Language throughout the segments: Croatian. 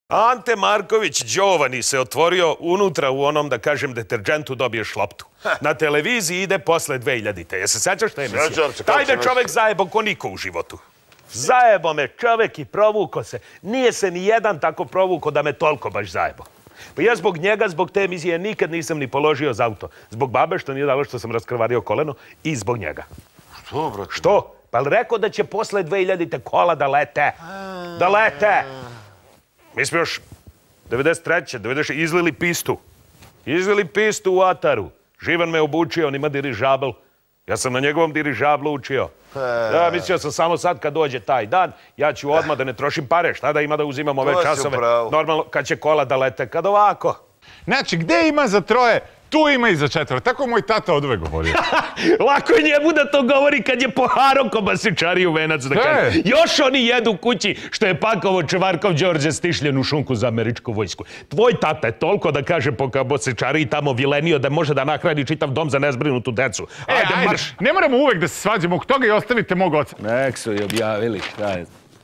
Ante Marković Đovani se otvorio unutra u onom, da kažem, deterđentu dobiješ loptu. Na televiziji ide posle 2000-te. Jel se sećaš te emisije? Taj me čovek zajebo ko niko u životu. Zajebo me čovek i provuko se. Nije se ni jedan tako provuko da me toliko baš zajebo. Pa ja zbog njega, zbog te emisije nikad nisam ni položio za auto. Zbog babe što nije dalo što sam raskrvario koleno i zbog njega. Što, brate? Što? Pa li rekao da će posle 2000-te kola da lete? Da lete! Mi smo još 93. 96. izlili pistu. Izlili pistu u Ataru. Živan me obučio, on ima dirižabl. Ja sam na njegovom dirižablu učio. Ja mislio sam samo sad kad dođe taj dan, ja ću odmah da ne trošim pare. Šta da ima da uzimam ove časove? Normalno kad će kola da lete, kad ovako. Znači, gde ima za troje, tu ima i za četvoro. Tako moj tata oduvek govorio. Lako je njemu da to govori kad je poharo ko basičari u venac da kaže. Još oni jedu kući što je pakovo Čevarkov Đorđe stišljen u šunku za američku vojsku. Tvoj tata je toliko da kaže po basičari i tamo vilenio da može da nahrani čitav dom za nezbrinutu decu. Ajde, marš. Ne moramo uvek da se svađamo, oko toga i ostavite mog oca. Nek su i objavili, šta je.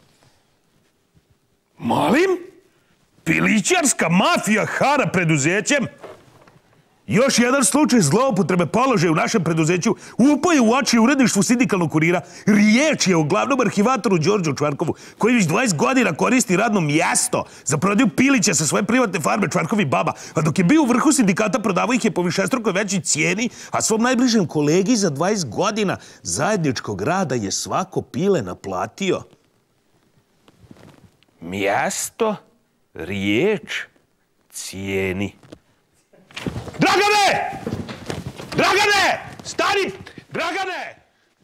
Molim? Pilićarska mafija hara preduzećem? Još jedan slučaj zloupotrebe položaja u našem preduzeću upao je u oči uredništvu sindikalnog kurira. Riječ je o glavnom arhivatoru Đorđu Čvarkovu, koji već 20 godina koristi radno mjesto za prodaju pilića sa svoje privatne farme Čvarkovi baba, a dok je bio u vrhu sindikata prodavao ih je po višestrukoj većoj cijeni, a svom najbližem kolegi za 20 godina zajedničkog rada je svako pile naplatio. Mjesto, riječ, cijeni. Dragane! Dragane! Stani! Dragane!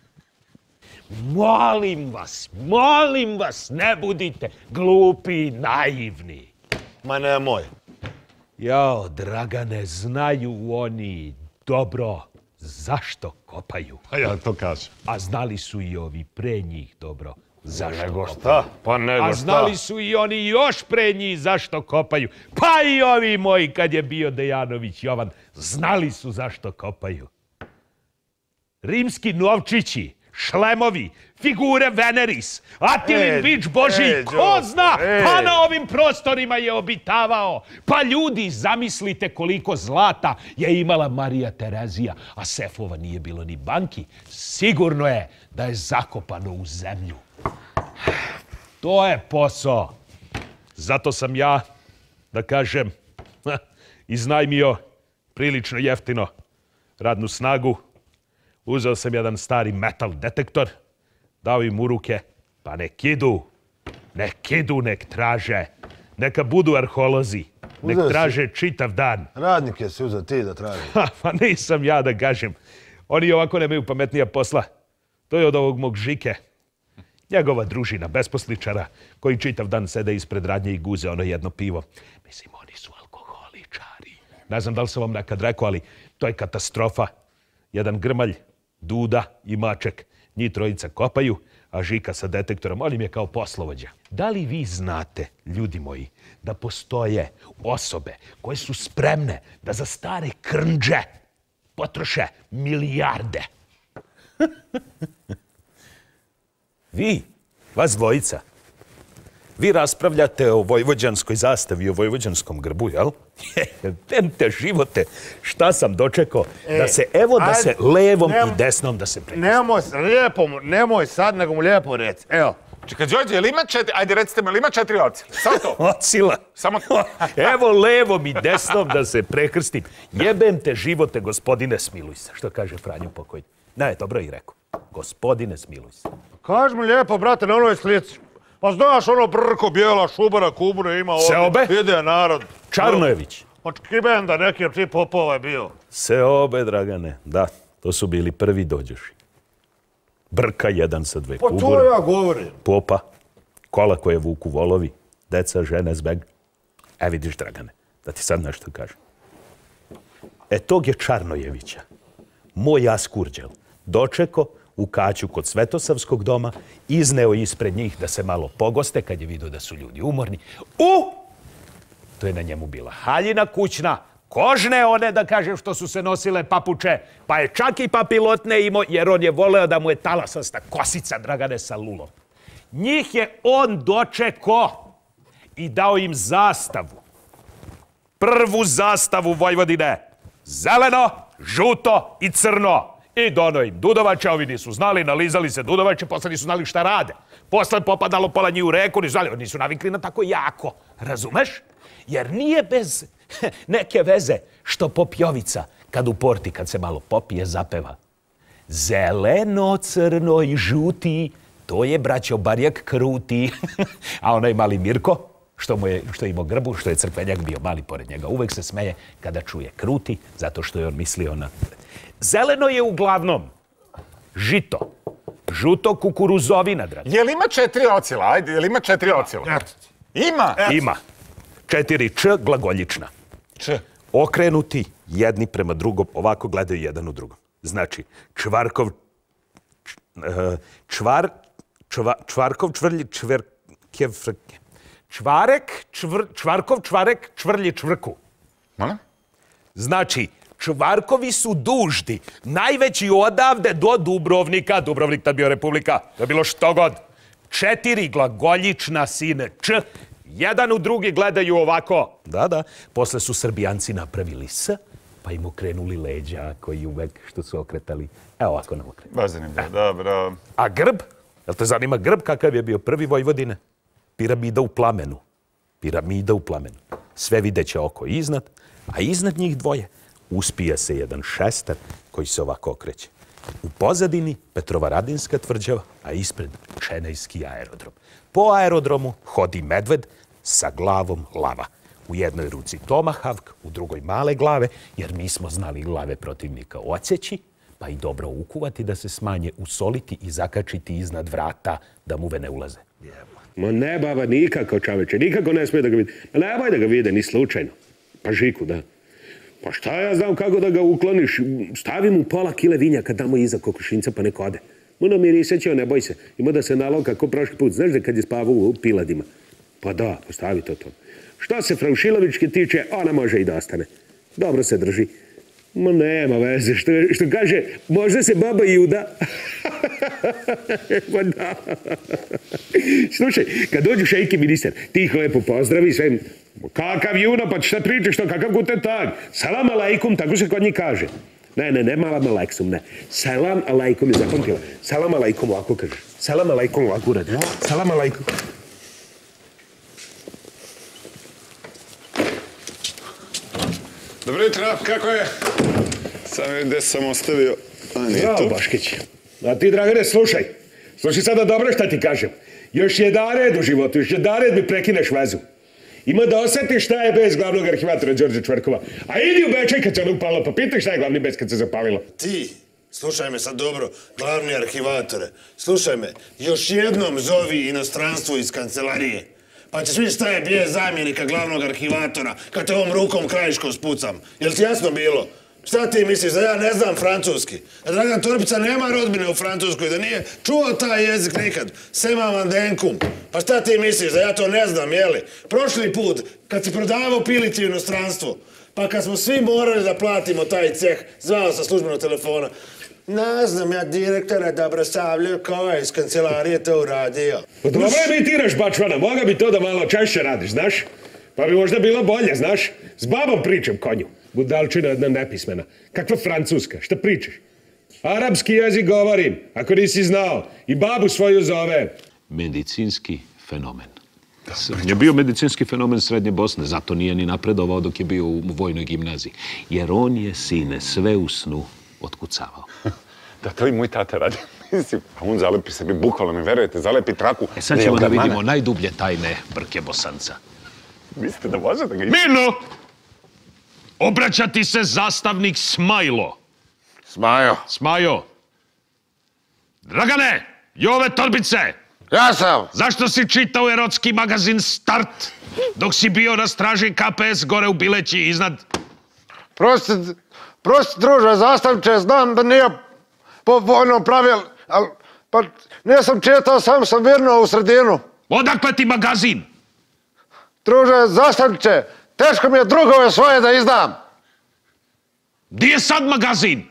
Molim vas, ne budite glupi i naivni. Ma nemoj. Jao, Dragane, znaju oni dobro zašto kopaju. A ja to kažem. A znali su i ovi pre njih dobro zašto nego kopaju. šta? Pa nego šta? A znali su i oni još pre njih zašto kopaju. Pa i ovi moji kad je bio Dejanović Jovan, znali su zašto kopaju. Rimski novčići, šlemovi, figure Veneris, Atilin bič Božiji, ko zna, pa na ovim prostorima je obitavao. Pa ljudi, zamislite koliko zlata je imala Marija Terezija, a sefova nije bilo ni banki. Sigurno je da je zakopano u zemlju. To je posao. Zato sam ja, da kažem, iznajmio prilično jeftino radnu snagu. Uzeo sam jedan stari metal detektor, dao im u ruke, pa nek idu, nek traže, neka budu arheolozi, nek traže čitav dan. Radnike si uzeo ti da traži. Pa nisam ja da kažem. Oni ovako nemaju pametnija posla. To je od ovog mog Žike. Njegova družina, besposličara, koji čitav dan sede ispred radnje i guze ono jedno pivo. Mislim, oni su alkoholičari. Ne znam da li sam vam nekad rekao, ali to je katastrofa. Jedan grmalj, Duda i Maček. Njih trojica kopaju, a Žika sa detektorom, on im je kao poslovođa. Da li vi znate, ljudi moji, da postoje osobe koje su spremne da za stare krndže potroše milijarde? Vi, vas dvojica, vi raspravljate o vojvođanskoj zastavi i o vojvođanskom grbu, jel? Te živote, šta sam dočekao? Da se, evo da se levom i desnom da se prekrsti. Nemoj sad, nego mu lijepo reci. Evo. Čekaj, Đorđe, ili ima četiri, ajde recite me, ili ima 4 ocile? Samo to. Ocila. Samo to. Evo levom i desnom da se prekrstim. Jebem te živote, gospodine, smiluj se, što kaže Franjo pokojni. Ne, dobro i rekao. Gospodine, smiluj se. Kaži mi lijepo, brate, na onoj slici. Pa znaš ono brko, bijela, šubara, kubure ima ovdje. Seobe? Ide narod. Čarnojević. Pa Kibenda, neki od tih popova je bio. Seobe, Dragane, da, to su bili prvi dođoši. Brka jedan sa 2 kubure. Pa to ja govorim. Popa, kola koje vuku volovi, deca, žene, zbeg. Vidiš, Dragane, da ti sad nešto kažem. Tog je Čarnojevića, moj Askurđel, dočeko u Kaću kod Svetosavskog doma, izneo ispred njih da se malo pogoste kad je vidio da su ljudi umorni. To je na njemu bila haljina kućna, kožne one, da kažem, što su se nosile papuče, pa je čak i papilotne imao, jer on je voleo da mu je talasasta kosica, Dragane, sa lulom. Njih je on dočeko i dao im zastavu. Prvu zastavu Vojvodine. Zeleno, žuto i crno. I dono im Dudovača, ovi nisu znali, nalizali se Dudovače, posle nisu znali šta rade. Posle popadalo pola njih u reku, nisu znali, nisu navikli na tako jako. Razumeš? Jer nije bez neke veze što pop Jovica, kad u porti, kad se malo popije, zapeva. Zeleno, crno i žuti, to je braćo Barjak kruti. A onaj mali Mirko, što je imao grbu, što je crkvenjak bio mali pored njega, uvek se smeje kada čuje kruti, zato što je on mislio na... Zeleno je uglavnom žito, žuto kukuruzovina, dragi. Jel ima 4 ocila? Ajde, jel ima 4 ocila? Ima? Ima. 4 č glagoljična. Č. Okrenuti jedni prema drugom, ovako gledaju jedan u drugom. Znači, čvarkov, čvrlji, čvarkov, čvarek, čvrlji, čvrku. Molim? Znači, čvarkovi su dužni, najveći odavde do Dubrovnika. Dubrovnik tad bio republika, to je bilo što god. 4 glagoljična sine, č, jedan u drugi gledaju ovako. Da. Posle su Srbijanci napravili s, pa im okrenuli leđa koji uvek što su okretali. Evo ovako nam okrenuli. Baš zanimljivo, dobro. A grb? Jel te zanima grb kakav je bio prvi Vojvodine? Piramida u plamenu. Piramida u plamenu. Sve videće oko iznad, a iznad njih dvoje uspija se jedan šestar koji se ovako okreće. U pozadini Petrovaradinska tvrđava, a ispred Čenejski aerodrom. Po aerodromu hodi medved sa glavom lava. U jednoj ruci tomahawk, u drugoj male glave, jer mi smo znali glave protivnika odsjeći, pa i dobro ukuvati da se smanje, usoliti i zakačiti iznad vrata da muve ne ulaze. Ma ne, baba, nikako, čoveče, nikako ne smije da ga vidi. Ma nemoj da ga vide, ni slučajno. Pa Žiku, da. Pa šta ja znam kako da ga ukloniš? Stavi mu pola kile vinjaka tamo iza kokošinca pa nek ode. Mu namirisećeo, ne boj se. Ima da se naloga kako prošli put. Znaš da kad je spavao u Piladima? Pa da, postavi to. Šta se Fraušilovičke tiče, ona može i da ostane. Dobro se drži. Ma nema veze, što kaže, možda se baba i uda. Pa da. Slušaj, kad dođu šejki ministar, ti ih lepo pozdravi sve. Kakav juno, pa šta pričaš to, kakav guten tag? Salam alaikum, tako se kod njih kaže. Ne, malam alaikum, ne. Salam alaikum je zapamtila. Salam alaikum ovako kaže. Salam alaikum ovako uradi. Salam alaikum. Dobro jutro, kako je? Sam vidim gde sam ostavio. Bravo, Baškić. A ti, Dragane, slušaj. Slušaj sada dobro šta ti kažem. Još jedan red u životu, još jedan red mi prekineš vezu. Ima da osjetiš šta je bez glavnog arhivatora Đorđa Čvrkova. A idi u Bečaj kad se ono upalo, pa pitaj šta je glavni bez kad se zapalilo. Ti, slušaj me sad dobro, glavni arhivatore. Slušaj me, još jednom zovi inostranstvo iz kancelarije. Pa ćeš vidjeti šta je bije zamjenika glavnog arhivatora kad te ovom rukom krajiškom spucam. Jel ti jasno bilo? Šta ti misliš, da ja ne znam francuski? Da Dragan Torbica nema rodbine u Francuskoj, da nije čuo taj jezik nikad? Sema van denkum. Pa šta ti misliš, da ja to ne znam, jeli? Prošli put, kad si prodavao pilici u inostranstvo, pa kad smo svi morali da platimo taj ceh, zvao sa službenog telefona. Ne znam ja, direktore Dobrosavljev, ko je iz kancelarije to uradio. Pa dobro imitiraš, bačvana, moga bi to da malo češće radiš, znaš? Pa bi možda bilo bolje, znaš? S babom pričam, konju. Budalčina jedna nepismena. Kakva francuska, šta pričaš? Arapski jezik govorim, ako nisi znao. I babu svoju zove. Medicinski fenomen. On je bio medicinski fenomen Srednje Bosne, zato nije ni napredovao dok je bio u vojnoj gimnaziji. Jer on je, sine, sve u snu otkucavao. Da to i moj tata radi. Mislim, a on zalepi sebi, bukvalno mi verujete, zalepi traku. Sad ćemo da vidimo najdublje tajne Brke Bosanca. Mislite da može da ga... Mirno! Obraća ti se zastavnik Smajlo. Smajo. Dragane, Jove Torbice! Ja sam! Zašto si čitao erotski magazin Start dok si bio na straži KPS gore u Bileći iznad? Prosti, druže, zastavniče, znam da nije po vojnom pravilu, ali pa nisam čitao, sam sam virnuo u sredinu. Odakle ti magazin? Druže, zastavniče, teško mi je drugove svoje da izdam. Gdje je sad magazin?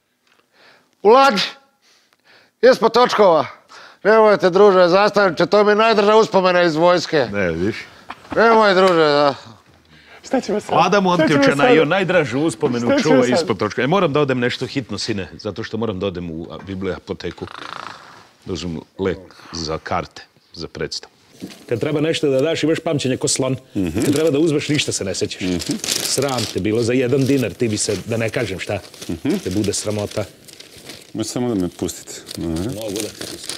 U lađi, ispod točkova. Nemojte, druže, zastavniče, to mi je najdrža uspomena iz vojske. Ne, viš. Nemoj, druže, da. Šta ćemo sad? Vlada Montevčana i o najdražu uspomenu čuva ispod točka. Moram da odem nešto hitno, sine, zato što moram da odem u biblioteku. Da uzmem lek za karte, za predstavu. Kad treba nešto da daš, imaš pamćenje ko slon. Kad treba da uzmeš, ništa se ne sećaš. Sram te bilo za 1 dinar, ti bi se, da ne kažem šta, te bude sramota. Možete samo da me pustite. Mogu da te pustim.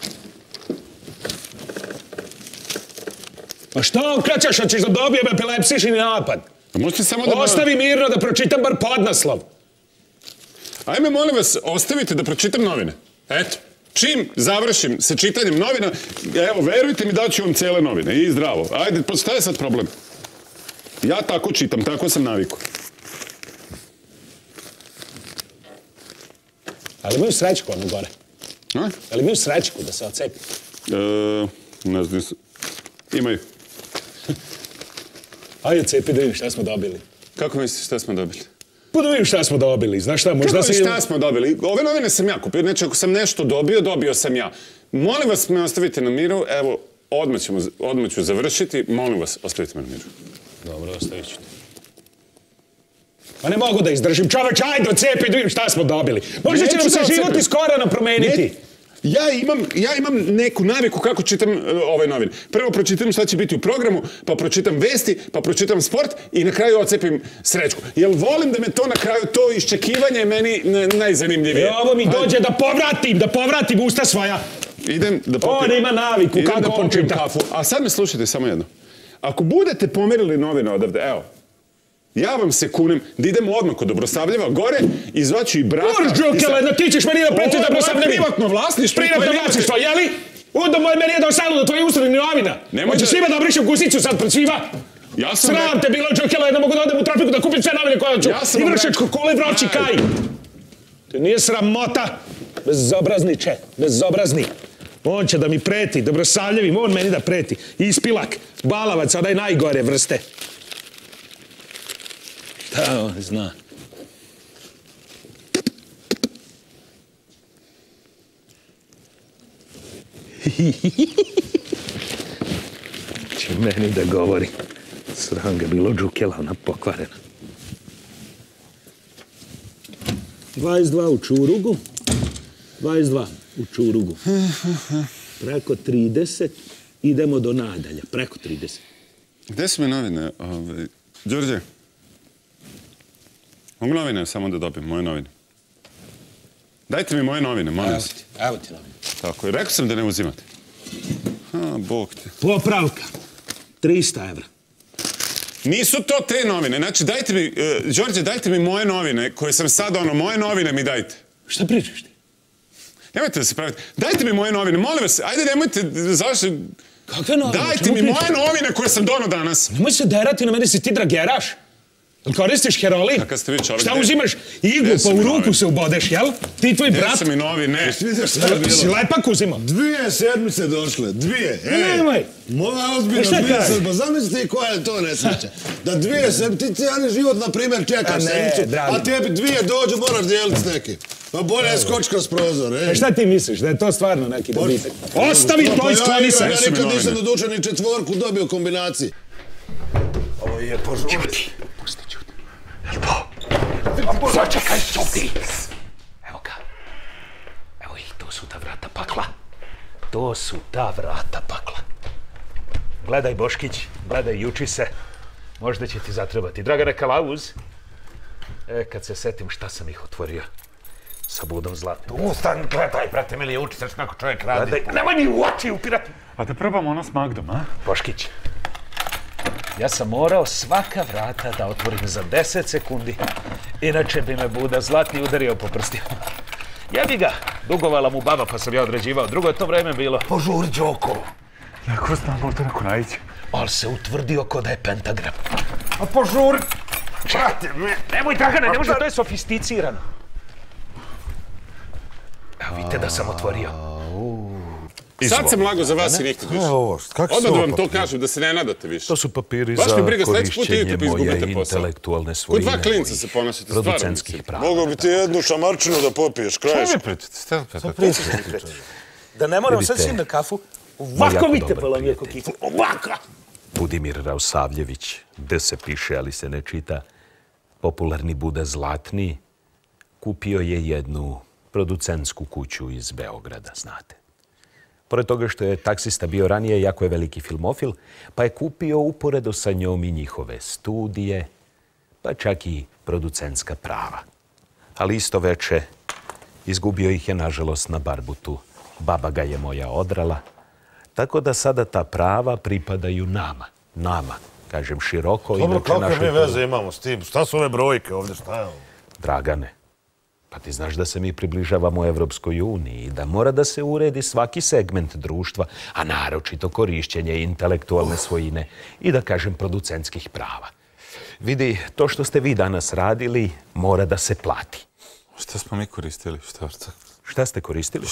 Pa šta okrećaš, hoćeš da dobijem epilepsični napad? Možete samo da... Ostavi mirno da pročitam bar podnaslov. Ajme, molim vas, ostavite da pročitam novine. Eto, čim završim sa čitanjem novina, evo, verujte mi, daću vam cijele novine i zdravo. Ajde, pa šta je sad problem? Ja tako čitam, tako sam naviku. Ali imaju srećku ono gore. A? Ali imaju srećku da se ocepi. Ne znam, imaju. Ajde, cepi da vidim šta smo dobili. Kako mislite šta smo dobili? Pa da vidim šta smo dobili, znaš šta, možda Kako se... šta smo dobili? Ove novine sam ja kupio, znači ako sam nešto dobio sam ja. Molim vas, me ostavite na miru, evo, odmah ću završiti, molim vas, ostavite me na miru. Dobro, ostavit ću te. Pa ne mogu da izdržim, čoveč, ajde, ocepi da vidim šta smo dobili. Možda će nam se život iskoreno promeniti. Ja imam neku naviku kako čitam ove novine. Prvo pročitam šta će biti u programu, pa pročitam vesti, pa pročitam sport i na kraju ocepim srećku. Jer volim da me to na kraju, to iščekivanje je meni najzanimljivije. Ovo mi dođe da povratim usta svoja. Idem da popijem. On ima naviku, kako on čita. Kafu. A sad me slušajte samo jedno. Ako budete pomerili novine odavde, evo, ja vam se kunem da idemo odmah kod Dobrosavljeva gore i zvaću i brata... Urđukele, ti ćeš meni da preti Dobrosavljevi. Ovo je privatno vlasništvo. Privatno vlasništvo, jeli? Onda meni jedan salu da tvoje ustavljeni novina. Hoćeš svima da obrišem gusicu sad pred svima? Sram te bilo, Đukele, da mogu da odem u trafiku da kupim sve novine koje hoću. I vršečko kole vroći kaj. To nije sramota. Bezobrazniče, bezobrazni. On će da mi preti, Dobrosavljevi, on meni da preti. Ispilak, balavac, onaj najgore vrste. Šta on zna? Će meni da govori. Sram ga bilo, Đukela, ona pokvarena. 22 u Čurugu. 22 u Čurugu. Preko 30 idemo do nadalja. Preko 30. Gde su mi novine? Đorđe, mogu novine samo da dobijem, moje novine. Dajte mi moje novine, molim vas. Evo ti novine. Tako je, rekao sam da ne uzimate. Bog te. Popravka. 300 evra. Nisu to te novine, znači dajte mi, Đorđe, dajte mi moje novine, koje sam sad moje novine mi dajte. Šta pričaš ti? Nemojte da se pravite. Dajte mi moje novine, molim vas, ajde nemojte, zašto... Kakve novine? Dajte mi moje novine koje sam donao danas. Nemoj se derati na mene, si ti drageraš. Jel koristiš heroin? Kakav ste vi čovjek? Šta uzimaš? Iglu pa u ruku se ubodeš, jel? Ti i tvoj brat? Gde su mi novine? Si lepak uzimao? 2 sedmice došle, 2. Nemoj. Moja ozbiljno 2 sedmice, pa zamislite koja je to nesreća. Da 2 sedmice, ti cijeli život, na primjer, čekaš sedmicu, a tebi 2 dođu, moraš dijeliti s nekim. Pa bolje je skoč kroz prozor, ej. Šta ti misliš, da je to stvarno neki dobitak? Ostavi to i skloni se. Ja nikad nisam dodučen ni 4 dobio kombinaciji. Ovo je požuriti. Pusti, čuti. Jel to? Začekaj, čuti. Evo ga. Evo ih, to su ta vrata pakla. To su ta vrata pakla. Gledaj, Boškić, gledaj, juči se. Možda će ti zatrebati. Dragane Kalauz. Kad se setim šta sam ih otvorio. Sa budom zlatnim. Ustan, gledaj, brate, mili, uči se što čovjek radi. Gledaj, nemoj mi u oči upirati. A da probamo ono s Magdom, a? Boškić, ja sam morao svaka vrata da otvorim za 10 sekundi. Inače bi me Buda zlatni udario po prstima. Ja bi ga, dugovala mu baba pa sam ja određivao. Drugo je to vreme bilo. Požuri, Đoko. Neko znam, možda neko naići. Ali se utvrdio ko da je pentagram. A požuri. Brate, nemoj, Dragane, ne može, to je sofisticirano. Evo vidite da sam otvorio. Sad sam lago za vas i nikad više. Odmah da vam to kažem, da se ne nadate više. To su papiri Baš za mi briga, sledeći put korišćenje idete pa moje izgubite posao. intelektualne Kod svojine. 2 klinca se ponašate, stvarno. Producentskih prava. Mogu bi ti jednu šamarčinu da popiješ, kraješ. Šta mi pričate? Da ne moram sad svim na kafu, ovako mi te palam je ko kifu. Ovako! Budimir Rausavljević, D se piše, ali se ne čita, popularni Buda Zlatni, kupio je jednu producentsku kuću iz Beograda, znate. Pored toga što je taksista bio ranije, jako je veliki filmofil, pa je kupio uporedo sa njom i njihove studije, pa čak i producentska prava. Ali isto veče izgubio ih je, nažalost, na barbutu. Baba ga je moja odrala, tako da sada ta prava pripadaju nama. Nama, kažem široko. Dobro, kakve mi veze imamo s tim? Šta su ove brojke ovdje, šta je ovo? Dragane, pa ti znaš da se mi približavamo Evropskoj uniji i da mora da se uredi svaki segment društva, a naročito korišćenje intelektualne svojine i, da kažem, producentskih prava. Vidi, to što ste vi danas radili mora da se plati. Šta smo mi koristili? Šta ste koristili?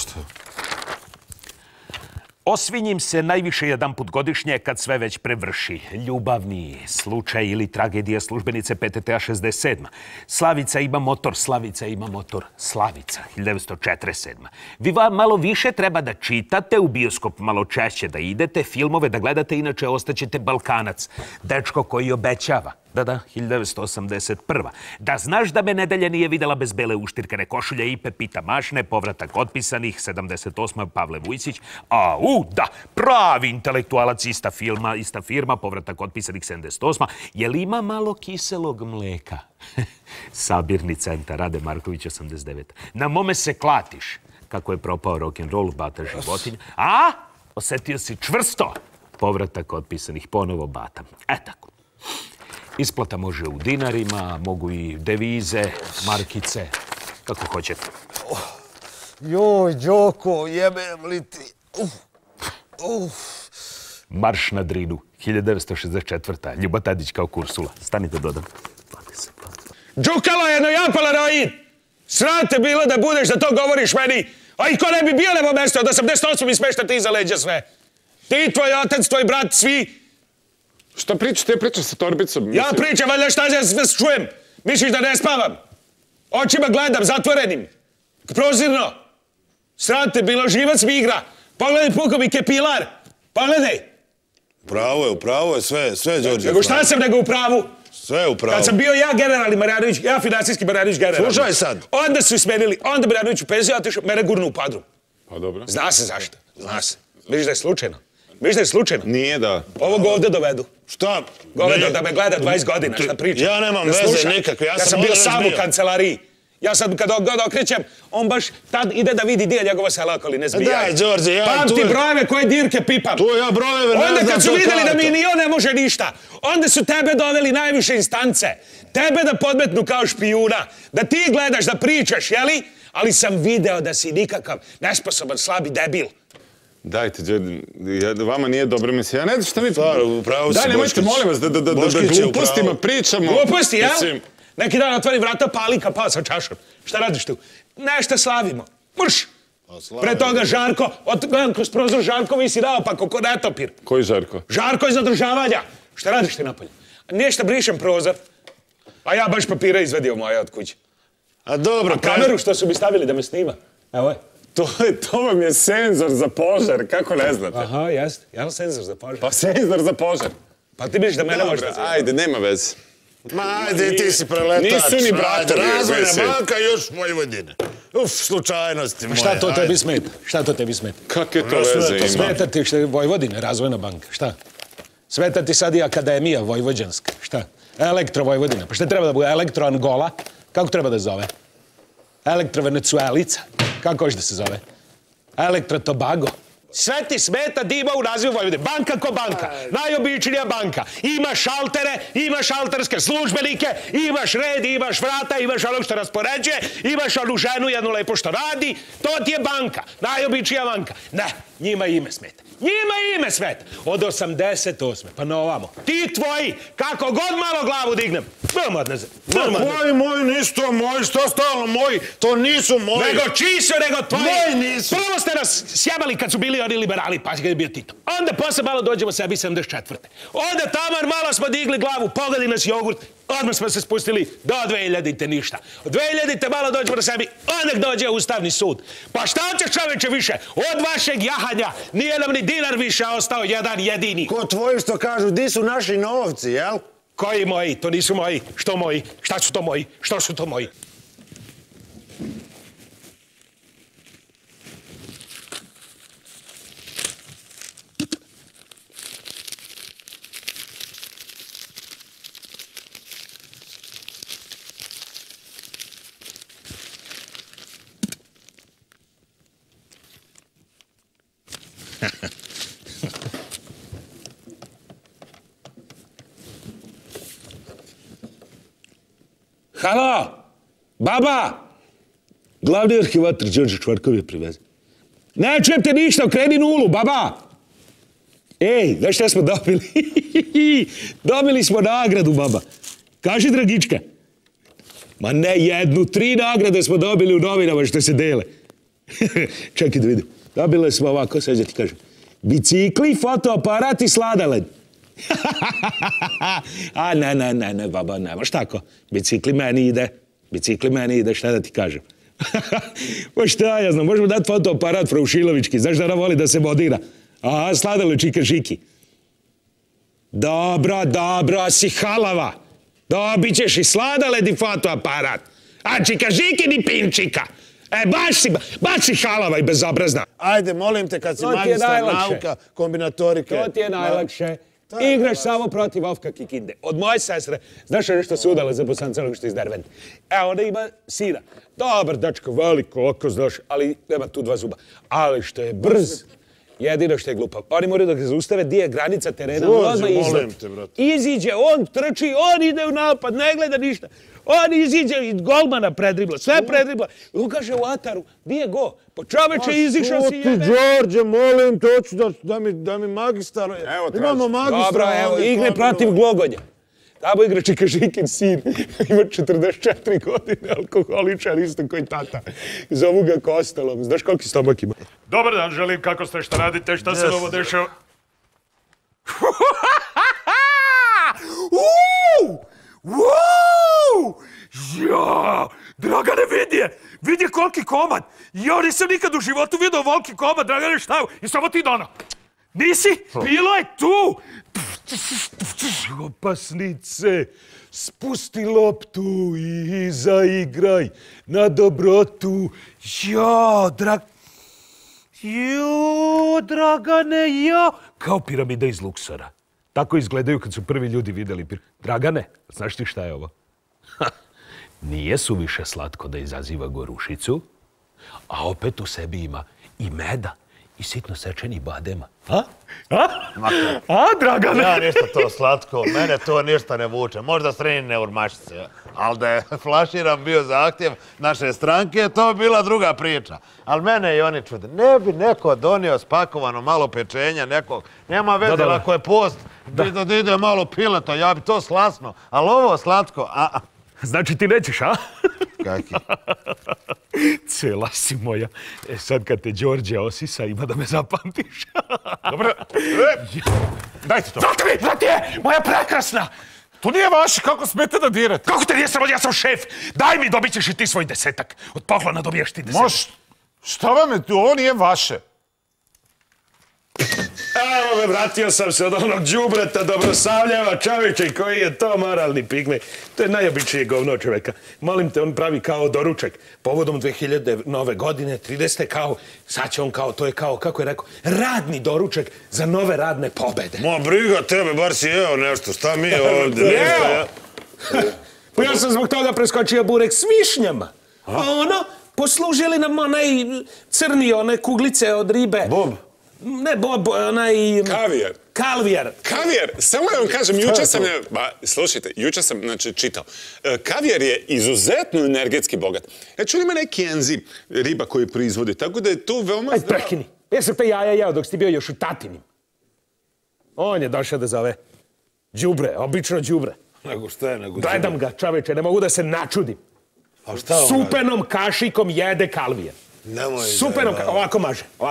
Osvinjim se najviše jedanput godišnje kad sve već prevrši. Ljubavni slučaj ili tragedija službenice PTT-a 67. Slavica ima motor, Slavica ima motor, Slavica 1947. Vi vam malo više treba da čitate, u bioskop malo češće da idete, filmove da gledate, inače ostaćete Balkanac. Dečko koji obećava. Da, 1981. Da znaš da me nedelje nije videla bez bele uštirkane košulje i Pepita Mašne, povratak otpisanih, 78. Pavle Vujsić. Da, pravi intelektualac, ista firma, povratak otpisanih, 78. Jel ima malo kiselog mleka? Sabirni centar, Rade Marković, 89. Na mome se klatiš. Kako je propao rock'n'roll, Bata životinja. Osetio si čvrsto. Povratak otpisanih, ponovo Bata. Tako. Isplata može u dinarima, mogu i devize, markice, kako hoćete. Joj, Đoko, jebem li ti? Marš na Drinu, 1964. Ljuba Tadić kao Kursula. Stanite dodam. Plati se. Đukalo je jedno jampala rojit! Srate bilo da budeš da to govoriš meni! A i ko ne bi bio nebo mesto, da sam 88 mi smešta ti iza leđa sve! Ti, tvoj otac, tvoj brat, svi! Šta pričaš? Ti pričaš sa torbicom? Ja pričam, valjda šta ja sve čujem. Misliš da ne spavam? Očima gledam, zatvorenim. Prozirno. Srate, bilo živac mi igra. Pogledaj pukovike pilar. Pogledaj. Upravo je sve, Đorđe. Nego šta sam nego u pravu? Sve u pravu. Kad sam bio ja general i Marjanović, ja finansijski Marjanović general. Slušaj sad. Onda su smenili, onda Marjanović u penziju, otišao, mene gurnu u padru. Pa dobro. Zna se zašto. Zna se. Vidiš da je slučajno. Vidiš da je slučajno? Nije da. Ovog ovdje dovedu. Šta? Govedo da me gleda 20 godina, šta pričam. Ja nemam veze nikakve, ja sam bio sam u kancelariji. Ja sad kad god okrećem, on baš tad ide da vidi gdje njegova sela okoline zbijaju. Daj, Đorđe, ja tu... Pamti brojeve koje dirke pipam. Tu ja brojeve ne znam. Onda kad su vidjeli da mi ni on ne može ništa, onda su tebe doveli najviše instance. Tebe da podmetnu kao špijuna. Da ti gledaš, da pričaš, jeli? Ali sam video da si nikakav nesposoban, slabi debil. Dajte, vama nije dobro, mislim, ja ne znam šta mi... Upravo si, Daj, nemojte, molim vas, da glupostima pričamo. Gluposti, jel? Neki dan otvori vrata, pali kapao sa čašom. Šta radiš tu? Nešto slavimo. Mrš! Pre toga Žarko, gledam kroz prozor, Žarko visi naopako, ko netopir. Koji Žarko? Žarko iz održavanja. Šta radiš ti napolje? Nešto brišem prozor. A ja baš papire izvedio moje od kuće. A dobro, kameru što su mi stavili da me snima. Evo je. To vam je senzor za požar, kako ne znate? Aha, jeste. Jel senzor za požar? Pa senzor za požar. Pa ti misliš da mene možda zove? Ajde, nema veze. Ma ajde, ti si preletač. Nisu ni bratovi. Razvojna banka još Vojvodine. Slučajnosti moje. Šta to tebi smeta? Šta to tebi smeta? Kakve to veze ima? Smeta ti što je Vojvodine, Razvojna banka. Šta? Smeta ti sad i Akademija Vojvođanska. Šta? Elektro Vojvodina. Pa šta treba da bude? Elektro Angola? Kako treba da zove? Elektro Venecuelica? Kako hoće da se zove? Elektro Tobago? Sve ti smeta da ima u nazivu Vojvodine. Banka ko banka. Najobičnija banka. Imaš šaltere, imaš šalterske službenike, imaš red, imaš vrata, imaš onog što raspoređuje, imaš onu ženu jednu lepo što radi. To ti je banka. Najobičnija banka. Ne, njima ime smeta. Njima ime smeta. Od 88. Pa na ovamo. Ti tvoji, kako god malo glavu dignem. Koji moji nisu to moji, što stalno moji? To nisu moji. Nego čiji su, nego tvoji. Moji nisu. Prvo ste nas sjebali kad su bili bili oni liberali, pa kad je bio Tito. Onda posle malo dođemo sebi 74. Onda taman malo smo digli glavu, pogledaj nas jogurt, odmah smo se spustili do 2000-te ništa. Od 2000-te malo dođemo na sebi, onda dođe Ustavni sud. Pa šta hoćeš čoveče više? Od vašeg jahanja nije nam ni dinar više ostao, jedan jedini. Ko tvoji što kažu, di su naši novci, jel? Koji moji? To nisu moji. Što moji? Šta su to moji? Što su to moji? Halo! Baba! Glavni arhivator Đorđe Čvarkov je privezen. Ne čujem te ništa, okreni nulu, baba! Ej, znaš šta smo dobili? Dobili smo nagradu, baba. Kaži, Dragička. Ma ne jednu, 3 nagrade smo dobili u novinama što se dele. Čekaj da vidim. Dobili smo ovako, sad da ti kažem. Bicikli, fotoaparat i sladoled. A ne, baba, nemaš tako. Bicikli meni ide, šta da ti kažem. Pa šta ja znam, možemo dati fotoaparat Fraušilovički, znaš da ona voli da se modira. A, sladoled čika žiki. Dobro, si halava. Dobit ćeš i sladoled i fotoaparat. A čika žiki ni pinčika. Baš si halava i bezobrazna. Ajde, molim te, kad si magistar nauka, kombinatorike. To ti je najlakše. Igraš samo protiv Ovka Kikinde. Od moje sestre, znaš nešto se udala za Bosancenog što iz Dervente. Ona ima sina. Dobar dačko, veliko oko, znaš, ali nema tu 2 zuba. Ali što je brz, jedino što je glupav. Oni moraju da ga zaustave, di je granica terena, odmah iziđe, on trči, on ide u napad, ne gleda ništa. On iziđe i golmana predribla, sve predribla. On kaže u ataru, di je go? Po čoveče izišao si jebe. Đorđe, molim te, hoću da mi magistar... Imamo magistra. Dobro, evo, igre protiv Glogonja. Tamo igra Čikažikin sin, ima 44 godine, alkoholičar, isto koji tata. Zovu ga Kostelom, znaš koliki stomak ima? Dobar dan, želim, kako ste, šta radite, šta se ovo dešava? Ja, Dragane, vidi koliki komad. Ja nisam nikad u životu vidio volki komad, Dragane, šta je? I samo ti dono. Nisi? Bilo je tu. Opasnice, spusti loptu i zaigraj na dobrotu. Dragane, ja. Kao piramida iz Luksora. Tako izgledaju kad su prvi ljudi vidjeli. Dragane, znaš ti šta je ovo? Nije suviše slatko da izaziva gorušicu, a opet u sebi ima i meda i sitno sečenih badema. Dragane? Ja ništa to slatko, mene to ništa ne vuče. Možda srenine urmašice, ali da je flaširan bio zahtjev naše stranke, to bi bila druga priča. Ali mene i oni čude. Ne bi neko donio spakovano malo pečenja nekog. Nema veze, ako je post, da ide malo pileta, ja bi to slasno. Ali ovo slatko, Znači ti nećeš, a? Kaki? Cela si moja. Sad kad te Đorđe osisa, ima da me zapamtiš. Dobro, dajte to. Vrati je, moja prekrasna! To nije vaše, kako smete da dirate? Kako te nije sramota, ja sam šef. Daj mi, dobit ćeš i ti svoj 10. Od poklona dobiješ ti 10. Moš, šta vam je tu, ovo nije vaše. Evo me, vratio sam se od onog đubreta Dobrosavljeva, čoveče, koji je to moralni pigme. To je najobičnije govno čoveka. Molim te, on pravi kao doručak. Povodom 2000 nove godine, 30. kao, sad će on kao, to je kao, kako je rekao, radni doručak za nove radne pobede. Ma briga tebe, bar si jeo nešto, šta mi ovdje? Jeo! Pa ja sam zbog toga preskočio burek s višnjama. A ono, poslužili nam onaj crni, one kuglice od ribe. Bob? Ne Bob, onaj... Kavijar. Kalvijar. Kavijar, samo da vam kažem, jučer sam, znači, čitao. Kavijar je izuzetno energetski bogat. Znači, on ima neki enzim riba koji proizvodi, tako da je tu veoma zdravo. Aj, prekini. Ja sam te jaja jeo dok si ti bio još u tatinim. On je došao da zove đubre, obično đubre. Nego šta je, nego... Gledam ga, čoveče, ne mogu da se načudim. A šta on Supenom kašikom jede kalvijar. Nemoj da... Supenom kašikom, ovako maže, ovako.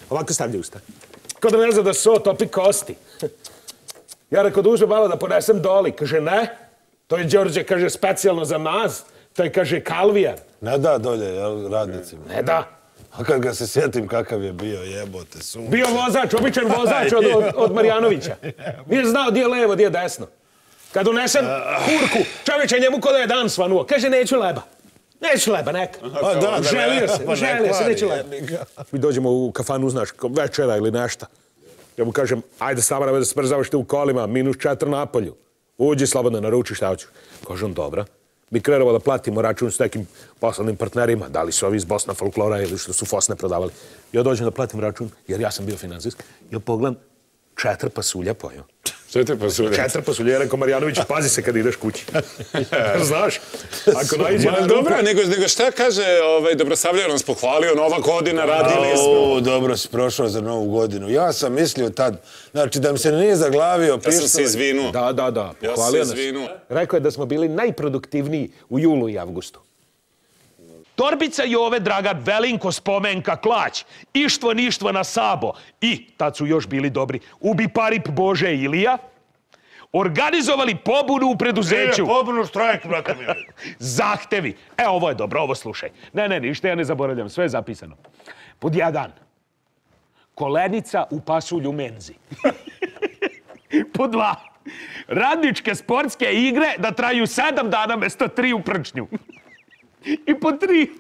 ovako stavlja usta. Ko da ne zna da so topi kosti. Ja rekao da uzme malo da ponesem doli. Kaže, ne. To je, Đorđe, kaže, specijalno za nas. To je, kaže, kalvijar. Ne da dolje, jel, radnicima? Ne da. A kad ga se sjetim kakav je bio, jebote, sunce. Bio vozač, običan vozač od Marjanovića. Nije znao gdje je levo, gdje je desno. Kad unesem kurku, čovječe njemu ko da je dan svanuo. Kaže, neću leba. Neću leba, neka. Želio se, neću leba. Mi dođemo u kafanu, znaš, večera ili nešto. Ja mu kažem, ajde sama da smrzavaš te u kolima, -4 na polju. Uđi slobodno, naruči šta hoćeš. Kaže on, dobra. Mi krenemo da platimo račun s nekim poslovnim partnerima, da li su ovi iz Bosna folklora ili što su Fosne prodavali. Ja dođem da platim račun, jer ja sam bio finansijski, ja pogledam 4 pasulja pojao. 4 pasulja? 4 pasulja. Ja rekao, Marjanović, pazi se kad ideš kući. Znaš, ako naiđe na ruku... Dobra, nego šta kaže Dobrosavljev, nas pohvalio, Nova godina, radili smo. Dobro si prošao za Novu godinu. Ja sam mislio tad, znači da mi se nije zaglavio... Ja sam se izvinuo. Da, pohvalio nas. Rekao je da smo bili najproduktivniji u julu i avgustu. Torbica Jove Dragan, Velinko Spomenka Klać, Ištvo Ništvo na Sabo i, tad su još bili dobri, Ubi Parip Bože Ilija, organizovali pobunu u preduzeću. Pobunu, štrajk, brate mi. Zahtevi. Ovo je dobro, ovo slušaj. Ne, ništa ja ne zaboravljam, sve je zapisano. Pod 1. Kolenica u pasulju menzi. Pod 2. Radničke sportske igre da traju 7 dana mjesto 3 u Prčnju. I po 3.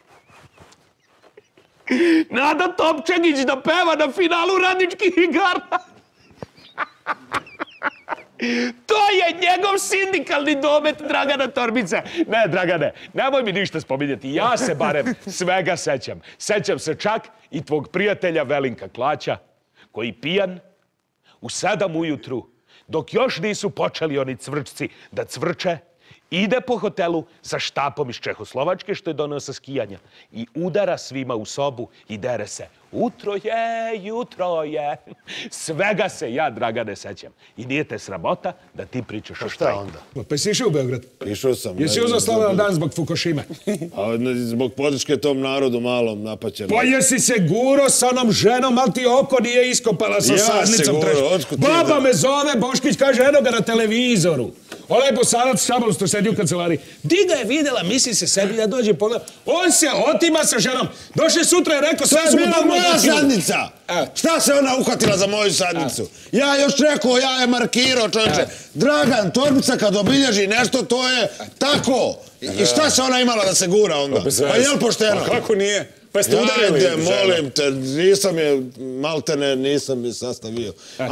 Nada Topčagić da peva na finalu radničkih igara. To je njegov sindikalni domet Dragana Torbice. Ne, Dragane, nemoj mi ništa spominjati. Ja se barem svega sećam. Sećam se čak i tvog prijatelja Velinka Klaća, koji pijan u 7 ujutru, dok još nisu počeli oni cvrčci da cvrče, ide po hotelu sa štapom iz Čehoslovačke, što je doneo sa skijanja, i udara svima u sobu i dere se. Jutro je. Svega se ja, Dragane, sećam. I nije te sramota da ti pričaš o štrajku. onda? Pa jesi išao u Beograd? Išao sam. Jesi uzao slavan dan zbog Fukushime? Zbog podrške tom narodu malom napaćenom. Pa jesi se guro sa onom ženom, ali ti oko nije iskopala sa sadnicom. Baba me zove, Boškić kaže, eno ga na televizoru. Onaj Bosanac Šabalosto sedi u kancelariji. Di ga je vidjela, misli se sebi da dođe pogled. On se otima sa ženom. Došli sutra i rekao, sve su bila moja sadnica. Šta se ona uhvatila za moju sadnicu? Ja još rekao, ja je markirao, čovječe. Dragan Torbica kad obilježi nešto, to je tako. I šta se ona imala da se gura onda? Pa je li pošteno? Pa kako nije? Pa jeste udarili ženu? Molim te, nisam je, maltene, nisam je sastavio.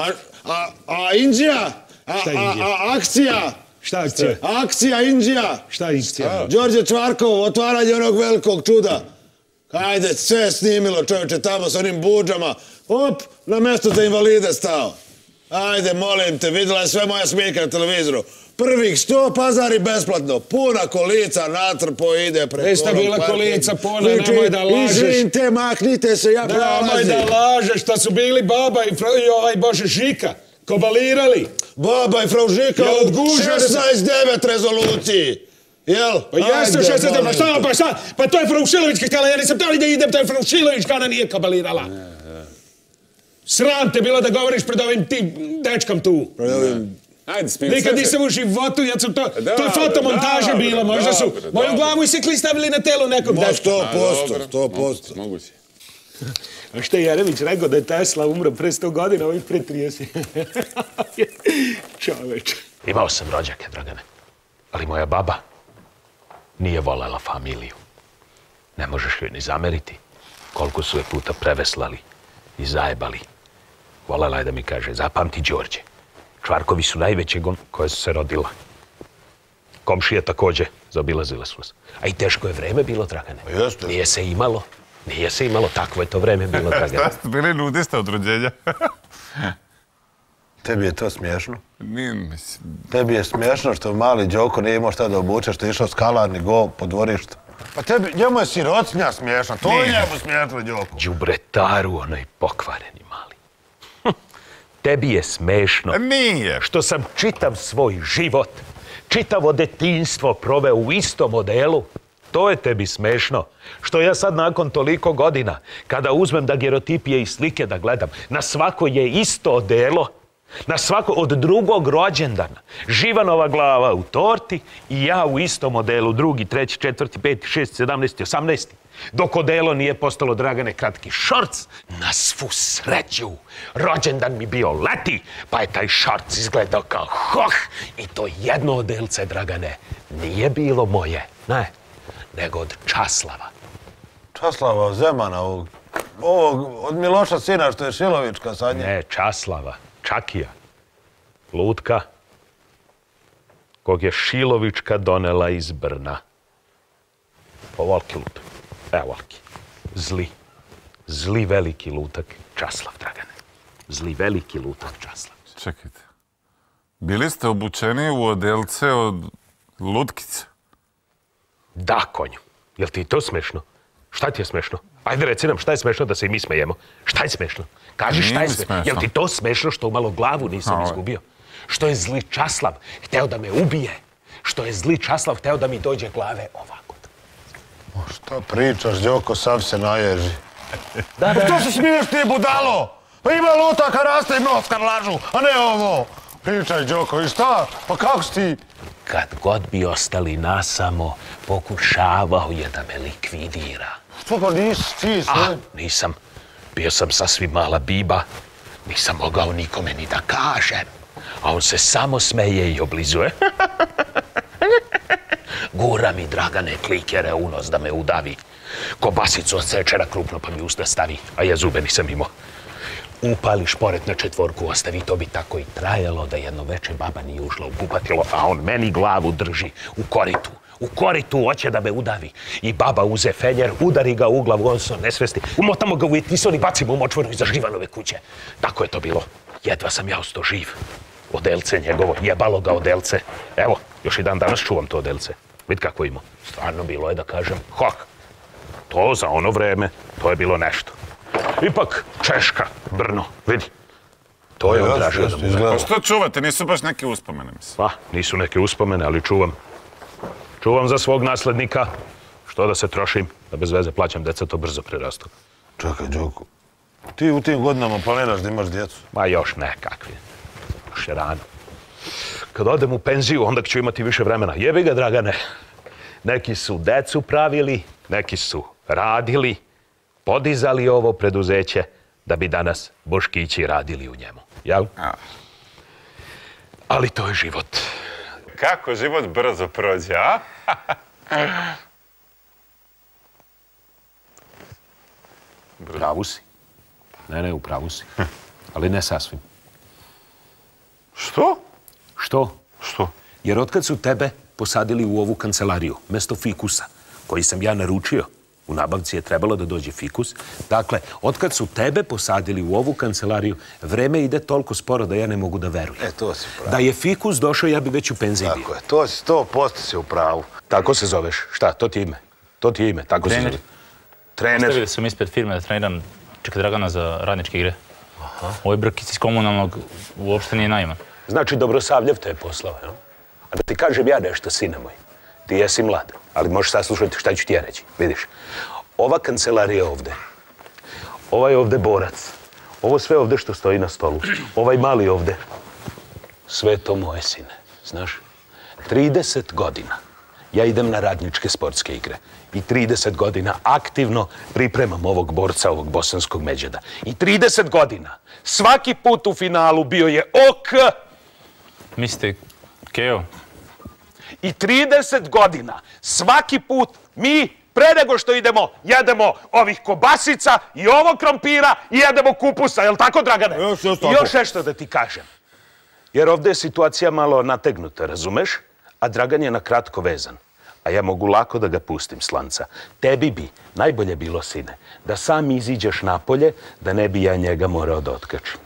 A Indija? Akcija? Šta akcija? Akcija Indija. Šta akcija? Đorđe Čvarkov, otvaranje onog velikog čuda. Ajde, sve je snimilo, čovječe, tamo s onim buđama. Op, na mjesto za invalide stao. Ajde, molim te, vidjela je sve moja smijeka na televizoru. Prvih 100 pazari besplatno. Puna kolica, natrpo ide preko... Jeste bila kolica puna, nemoj da lažeš. Izvinite, maknite se, ja prolazim. Nemoj da lažeš, šta su bili baba i Bože Žika. Kobalirali. Baba i frau Žika od 16-9 rezoluciji. Jel? Pa jesu 16-9, pa šta? Pa to je Fraušilovićka kala, ja nisam tali da idem, to je Fraušilovićka, ona nije kabalirala. Sram te bilo da govoriš pred ovim tim dečkom tu. Pred ovim... Nikad nisam u životu, to je fotomontaža bila, možda su moju glavu isekli i stavili na telo nekog dečka. 100%. Moguće. A što je Jeremić rekao da je Tesla umro pre 100 godina, ovih pre 30. Čoveč. Imao sam rođake, Dragane, ali moja baba nije volela familiju. Ne možeš joj ni zameriti koliko su je puta preveslali i zajebali. Volela je da mi kaže, zapamti Đorđe, Čvarkovi su najveće koje su se rodila. Komšije takođe, zaobilazile su nas. A i teško je vreme bilo, Dragane. Nije se imalo, takvo je to vreme bilo, Dragane. Šta ste bili nudista od rođenja? Tebi je to smiješno? Nije, mislim... Tebi je smiješno što mali Đoko nije imao šta da obuče, što je išao skalarni go po dvorištu. Pa tebi, njemu je sirotnja smiješna, to je njemu smiješno, Đoko. Đubretaru, onaj pokvareni mali. Tebi je smešno. Nije. Što sam čitav svoj život, čitavo detinjstvo proveo u istom modelu, To je tebi smešno. Što ja sad nakon toliko godina, kada uzmem dagerotipije i slike da gledam, na svako je isto odelo, na svako od drugog rođendana. Živanova glava u torti i ja u istom modelu, 2., 3., 4., 5., 6., 17., 18. Dok odelo nije postalo, Dragane, kratki šorc, na svu sreću. Rođendan mi bio leti, pa je taj šorc izgledao kao hoh. I to jedno odelce, Dragane, nije bilo moje, ne, nego od Časlava. Časlava od Zemana, ovog od Miloša sina što je Šilovička sad nje. Ne, Časlava, Čakija, lutka, kog je Šilovička donela iz Brna. Ovoliki lutak. Evo ovoliki. Zli veliki lutak Časlav, Dragane. Zli veliki lutak Časlav. Čekajte. Bili ste obučeni u odelce od lutkice? Da, konju. Jel ti to smešno? Šta ti je smešno? Ajde, reci nam šta je smešno da se i mi smejemo. Šta je smešno? Kaži šta je smešno. Jel ti to smešno što umalo glavu nisam izgubio? Što je zli Časlav hteo da me ubije? Što je zli Časlav hteo da mi dođe glave ovako? Šta pričaš, Đoko, sav se naježi. Da. Što se smiješ ti, budalo? Pa ima lutaka, raste i noskar lažu, a ne ovo. Pričaj, Đoko, i šta? Pa kako si ti? Kad god bi ostali nasamo, pokušavao je da me likvidira. Što pa nisi ti sve? Nisam. Bio sam sasvim mala biba. Nisam mogao nikome ni da kažem. A on se samo smeje i oblizuje. Gura mi, Dragane, klikere u nos da me udavi. Kobasicu od sečera krupno pa mi usta stavi, a ja zube nisam imao. Upali šporet na 4, ostavi, to bi tako i trajalo da jedno veče baba nije ušla u kupatilo, a on meni glavu drži u koritu. U koritu hoće da me udavi. I baba uze fenjer, udari ga u glavu, on se nesvesti. Umotamo ga u etison i bacimo u močvaru iza Živanove kuće. Tako je to bilo. Jedva sam ja ostao živ. Odelce njegovo, jebalo ga odelce. Evo, još i dan danas čuvam to odelce. Vid kako ima. Stvarno bilo je da kažem, to za ono vreme, to je bilo nešto. Ipak, Češka, Brno, vidi. To je on tražio da mu uzme. Pa što čuvate? Nisu baš neke uspomene, mislim. Pa, nisu neke uspomene, ali čuvam. Čuvam za svog naslednika. Što da se trošim, da bez veze plaćam, deca to brzo prerastu. Čekaj, Đoko, ti u tim godinama planiraš da imaš djecu? Ma još nekakvi. Još je rano. Kad odem u penziju, onda ću imati više vremena. Jebi ga, Dragane. Neki su decu pravili, neki su radili, podizali ovo preduzeće da bi danas Boškići radili u njemu. Jel? Ali to je život. Kako život brzo prođe, a? Pravu si. Ne, u pravu si. Ali ne sasvim. Što? Što? Što? Jer otkad su tebe posadili u ovu kancelariju, mesto fikusa, koji sam ja naručio, u nabavci je trebalo da dođe fikus, dakle, otkad su tebe posadili u ovu kancelariju, vreme ide toliko sporo da ja ne mogu da verujem. To si pravo. Da je fikus došao, ja bi već u penziji bio. Tako je, to si 100% si u pravu. Tako se zoveš. Šta, to ti je ime? To ti je ime, tako se zove. Trener. Ostavili sam ispred firme da treniram Čeka Dragana za radničke igre. Ovaj brkic iz komunalnog uopšte nije naiman. Znači, Dobrosavljev te je poslao, jel? A da ti kažem ja nešto, sine moj. Ti jesi mlad, ali možeš saslušati šta ću ti ja reći. Vidiš, ova kancelarija ovde, ovaj ovde borac, ovo sve ovde što stoji na stolu, ovaj mali ovde, sve to moje, sine, znaš? 30 godina ja idem na radničke sportske igre i 30 godina aktivno pripremam ovog borca, ovog bosanskog Međeda. I 30 godina, svaki put u finalu bio je OK. Mislite, Keo? I 30 godina, svaki put mi, pre nego što idemo, jedemo ovih kobasica i ovog krompira i jedemo kupusa, jel tako, Dragane? I još nešto da ti kažem. Jer ovdje je situacija malo nategnuta, razumeš? A Dragan je na kratko vezan. A ja mogu lako da ga pustim s lanca. Tebi bi najbolje bilo, sine, da sam iziđeš napolje, da ne bi ja njega morao da otkačim.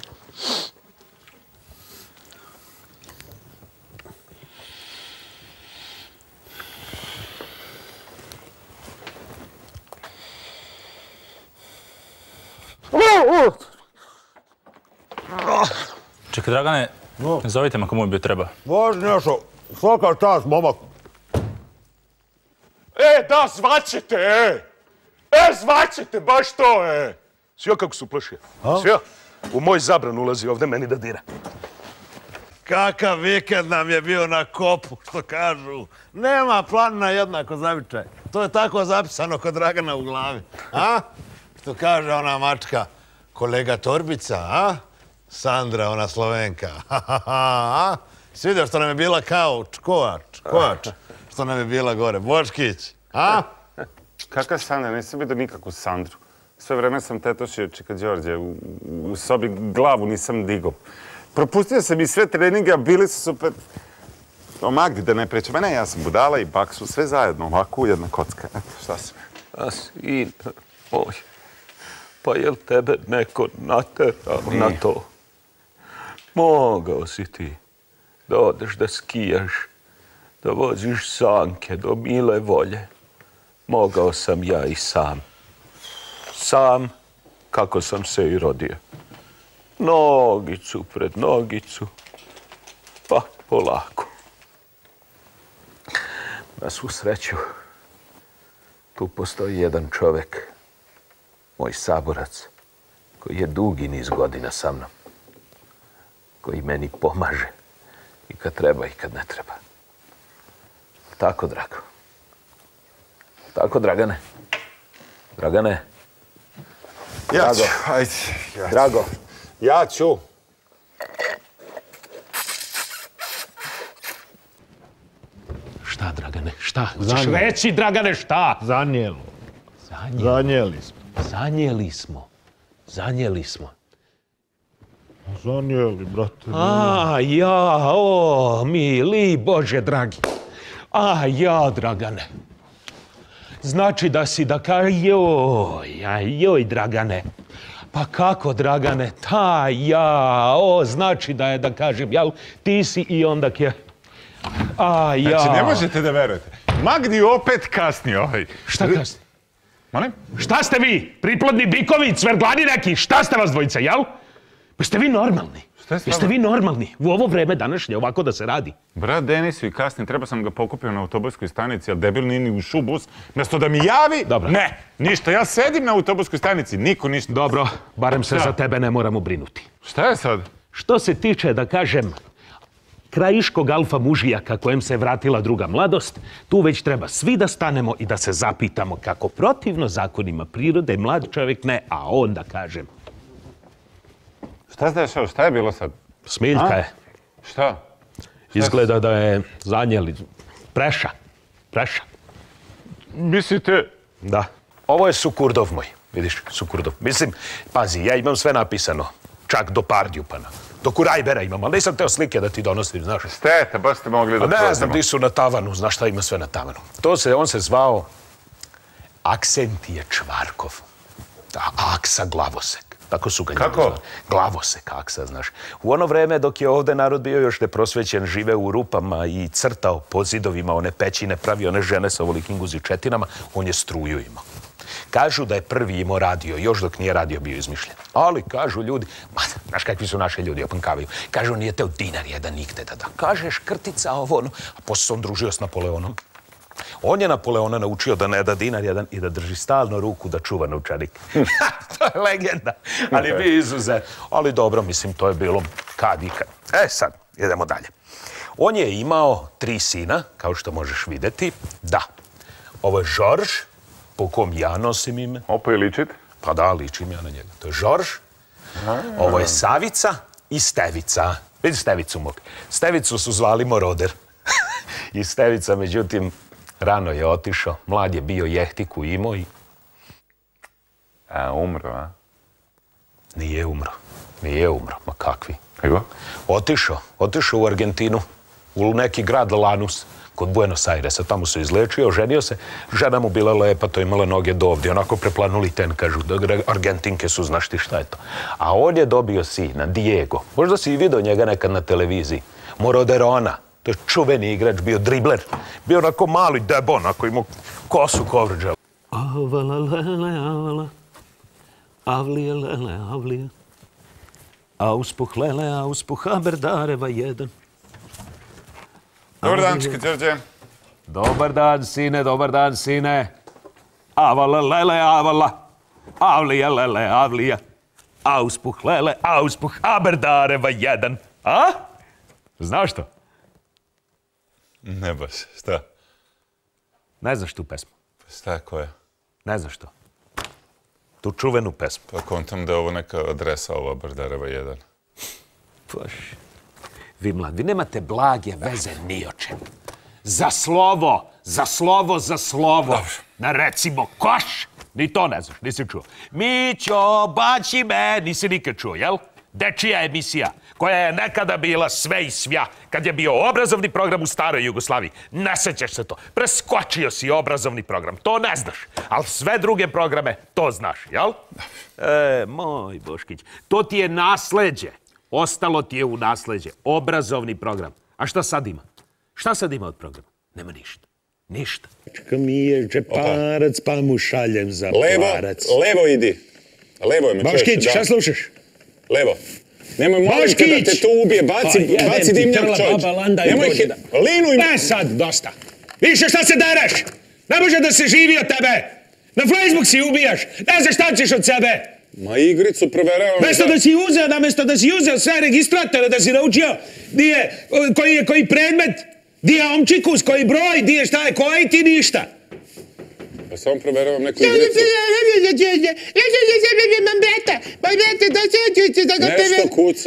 Čeka Dragane, zovite me ako mu bi treba. Važno nešto, svaka čast, momak. Da, zvaćete, zvaćete, baš to, Sve kako su plašio. Sve. U moj zabran ulazi ovdje meni da dira. Kakav vikend nam je bio na kopu, što kažu. Nema planina jednako zavičaj. To je tako zapisano kod Dragana u glavi. A? Što kaže ona mačka, kolega Torbica, a? Sandra, ona Slovenka. A? Si vidio što nam je bila kao Kovač. Što nam je bila gore. Boškić, a? Kakva Sandra? Nisam vidio nikakvu Sandru. Sve vreme sam tetošio čeka Đorđe. U sobi glavu nisam digao. Propustio sam i sve treninge, a bili su super. O Magdi da ne pričam. Ne, ja sam budala i baksu, sve zajedno, ovako ujedna kocka. Eto, šta sam? A sin moj, pa jel tebe neko naterao na to? Mogao si ti da odeš da skijaš, da voziš sanke do mile volje. Mogao sam ja i sam. Sam kako sam se i rodio. Nogicu pred nogicu, pa polako. Na svu sreću, tu postoji jedan čovjek, moj saborac, koji je dugi niz godina sa mnom, koji meni pomaže i kad treba i kad ne treba. Tako, Drago. Tako, Dragane. Dragane. Ja ću, ajde. Drago. Ja ću. Šta, Dragane, šta? Hoćeš reći, Dragane, šta? Zanijelo. Zanijeli smo. Zanijeli, brate. Mili Bože dragi. Dragane. Znači da si da joj, Dragane. Pa kako, Dragane, znači da je da kažem, ti si i onda Znači, ne možete da verujete. Magdi opet kasni Šta kasni? Molim? Šta ste vi? Priplodni bikovi, cverdlani neki? Šta ste vas dvojica, jel? Pa ste vi normalni? Jeste vi normalni? U ovo vreme današnje ovako da se radi? Brat Denisu i kasni, treba sam ga pokupio na autobuskoj stanici, ali debil nije ni ušao u bus. Mjesto da mi javi, ne, ništa. Ja sedim na autobuskoj stanici, niko ništa. Dobro, barem se za tebe ne moramo brinuti. Šta je sad? Što se tiče, da kažem, krajiškog alfa mužijaka kojem se vratila druga mladost, tu već treba svi da stanemo i da se zapitamo kako protivno zakonima prirode mlad čovjek ne, a on da kažem. Šta se dešao? Šta je bilo sad? Smiljka je. Šta? Izgleda da je zanijeli. Preša. Mislite? Da. Ovo je Sukurdov moj. Vidiš, Sukurdov. Mislim, pazi, ja imam sve napisano. Čak do Pardjupana. Do Kurajbera imam, ali nisam teo slike da ti donosim, znaš. Stete, baš ste mogli da prođemo. Ne znam, ti su na tavanu, znaš šta ima sve na tavanu. On se zvao Aksentije Čvarkov. Aksa Glavosek. Tako su ga njegu zvali. Glavosek, Aksa, znaš. U ono vreme dok je ovdje narod bio još neprosvećen, žive u rupama i crtao po zidovima one pećine, pravio one žene sa ovolikim guzičetinama, on je struju imao. Kažu da je prvi imao radio, još dok nije radio bio izmišljen. Ali kažu ljudi, znaš kakvi su naši ljudi, opankavaju. Kažu nije teo dinar jedan nigde da da. Kaže škrtica ovo ono, a poslije se on družio s Napoleonom. On je Napoleona naučio da ne da dinar jedan i da drži stalno ruku da čuva novčanik. To je legenda, ali bi izuzet. Ali dobro, mislim, to je bilo kad i kad. Sad, idemo dalje. On je imao 3 sina, kao što možeš vidjeti. Da, ovo je Žorž, po kom ja nosim ime. Opa, je ličit? Pa da, ličim ja na njega. To je Žorž. Ovo je Savica i Stevica. Vidi Stevicu mog. Stevicu su zvali Moroder. I Stevica, međutim, rano je otišao. Mlad je bio, jehtiku imao i... Umro, a? Nije umro. Ma kakvi? Ego? Otišao u Argentinu, u neki grad Lanus, kod Buenos Airesa. Tamo se izlečio, ženio se. Žena mu bila lepa, to imala noge do ovdje. Onako preplanuli ten, kažu. Argentinke su, znaš ti šta je to. A on je dobio sina, Diego. Možda si i vidio njega nekad na televiziji. Moroderona. To je čuveni igrač, bio dribler. Bio onako mali debo, onako imao kosu kovrđa. Avala, lele, avala. Avlije, lele, avlije. Auspuh, lele, auspuh, Haberdareva 1. Dobar dan, čeka Đorđe. Dobar dan, sine, dobar dan, sine. Avala, lele, avala. Avlija, lele, avlija. Auspuh, lele, auspuh, Aberdareva 1. A? Znaš to? Ne baš, šta? Ne znaš tu pesmu? Šta, koja? Ne znaš to? Tu čuvenu pesmu. Pa kontam da je ovo neka adresa ova Aberdareva 1. Bož. Vi mlad, vi nemate blage veze ni o čemu. Za slovo. Na recimo koš. Ni to ne znaš, nisi čuo. Mićo, baci me, nisi nikad čuo, jel? Dečija emisija, koja je nekada bila sve i svja, kad je bio obrazovni program u staroj Jugoslaviji. Ne sećaš se to. Preskočio si obrazovni program, to ne znaš. Ali sve druge programe, to znaš, jel? Moj Boškić, to ti je nasleđe. Ostalo ti je u nasleđe. Obrazovni program. A šta sad ima? Šta sad ima od programa? Nema ništa. Ništa. Čekaj mi je džeparac, pa mu šaljem za parac. Levo idi. Levo je me čuješ. Boškić, šta slušaš? Levo. Nemoj molim te da te to ubije. Baci dimnjak čovječ. Nemoj linu im... Sad, dosta. Više šta se dereš? Ne može da se živi od tebe. Na Facebook si ubijaš. Ne znaš šta ćeš od sebe. Ma igricu proveravam... Namesto da si uzeo sve registratore, da si naučio koji predmet, di je omčikus, koji broj, di je šta je, koji ti ništa. Pa samo proveravam neku igricu. Nešto kuca.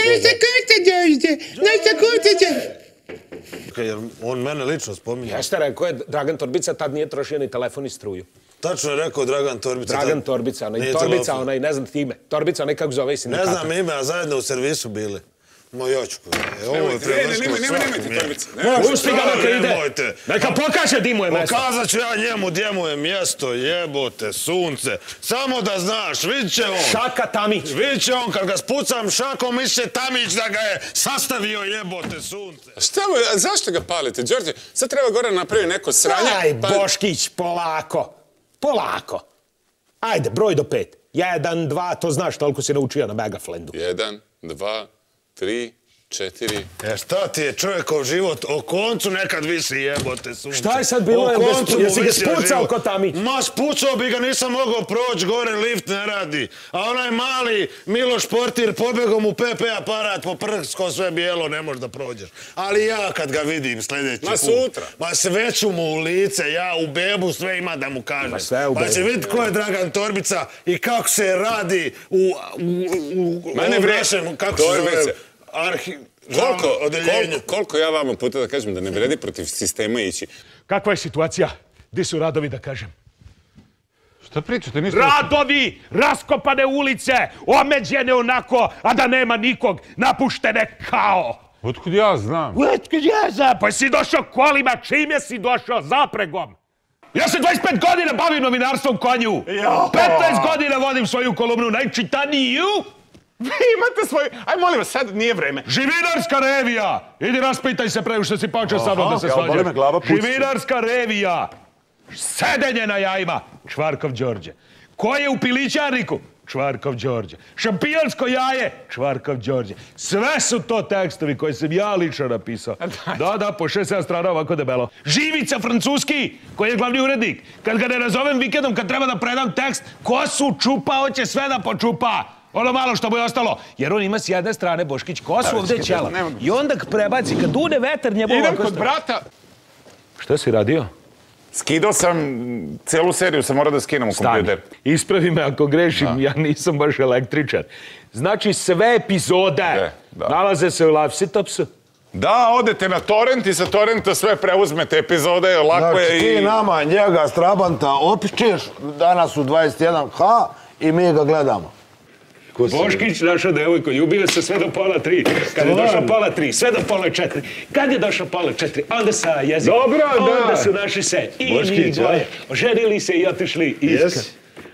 Nešto kuca. Jer on mene lično spominje. Jeste, rekao je Dragan Torbica, tad nije trošio ni telefon i struju. Tačno je rekao Dragan Torbica. Dragan Torbica, onaj, ne znam ti ime. Torbica, onaj kako zove sindikata. Ne znam ime, a zajedno u servisu bili. Moj očku. Ovo je prevrško Nemojte Torbica. Pusti ga neka ide. Neka pokaže di mu je mjesto. Pokazat ću ja njemu gdje mu je mjesto, jebote, sunce. Samo da znaš, vidit će on. Šaka Tamić. Vidit će on, kad ga spucam šakom, misli Tamić da ga je sastavio, jebote, sunce. Šta mu, zašto ga palite, Đorđe? Sad treba gore napraviti neko sranje. Aj, Boškić, polako. Polako. Ajde, broj do 5. 1, 2, to znaš, toliko si naučio na Megaflendu. 1, 2, 3, 4... Šta ti je čovjekov život? O koncu nekad visi, jebote, sunce. Šta je sad bilo? Jesi ga spucao ko Tamić? Ma, spucao bi ga, nisam mogao proći, gore lift ne radi. A onaj mali Miloš Portir pobegao mu PP aparat po prsko, sve bijelo, ne možeš da prođeš. Ali ja kad ga vidim sljedeći put... Ma sutra. Ma sveću mu u lice, ja u bebu sve ima da mu kažem. Pa će vidjeti ko je Dragan Torbica i kako se radi u našem, kako se zove, Koliko ja vama puta da kažem da ne vredi protiv sistema ići? Kakva je situacija? Gdje su radovi, da kažem? Šta pričate? Radovi! Raskopane ulice! Omeđene onako, a da nema nikog! Napuštene kao! Otkud ja znam? Otkud ja znam? Pa si došao kolima, čime si došao? Zapregom! Ja se 25 godina bavim novinarstvom, konju! 15 godina vodim svoju kolumnu, najčitaniju! Vi imate svoj... Aj, molim vas, sad nije vreme. Živinarska revija! Idi raspitaj se pre što si počeo sa mnom da se svađaš. Živinarska revija! Sedenje na jajima! Čvarkov Đorđe. Ko je u pilićarniku? Čvarkov Đorđe. Šampionsko jaje? Čvarkov Đorđe. Sve su to tekstovi koje sam ja lično napisao. Da, po 6-7 strana ovako debelo. Živica Francuski, koji je glavni urednik. Kad ga ne nazovem vikendom, kad treba da predam tekst, kosu čupa, hoće sve da počupa. Ono malo što mu je ostalo. Jer on ima s jedne strane, Boškić, kosu ovdje ćela. I onda prebaci, kad dune vetar njemu ovako... Idem kod brata. Šta si radio? Skidao sam celu seriju, sam morao da skinem u kompjuter. Ispravi me ako grešim, ja nisam baš električar. Znači sve epizode nalaze se u Lapsitopsu. Da, odete na torrent i sa torrenta sve preuzmete epizode, lako je i... Znači ti nama njega Strabanta opičeš danas u 21H i mi ga gledamo. Boškić, naša devojko, ljubio se sve do 2:30. Kad je došao 2:30, sve do 3:30. Kad je došao 3:30, onda sa jezikom. Dobro, da. Onda su naši se i njih dvoje oženili se i otišli iskad.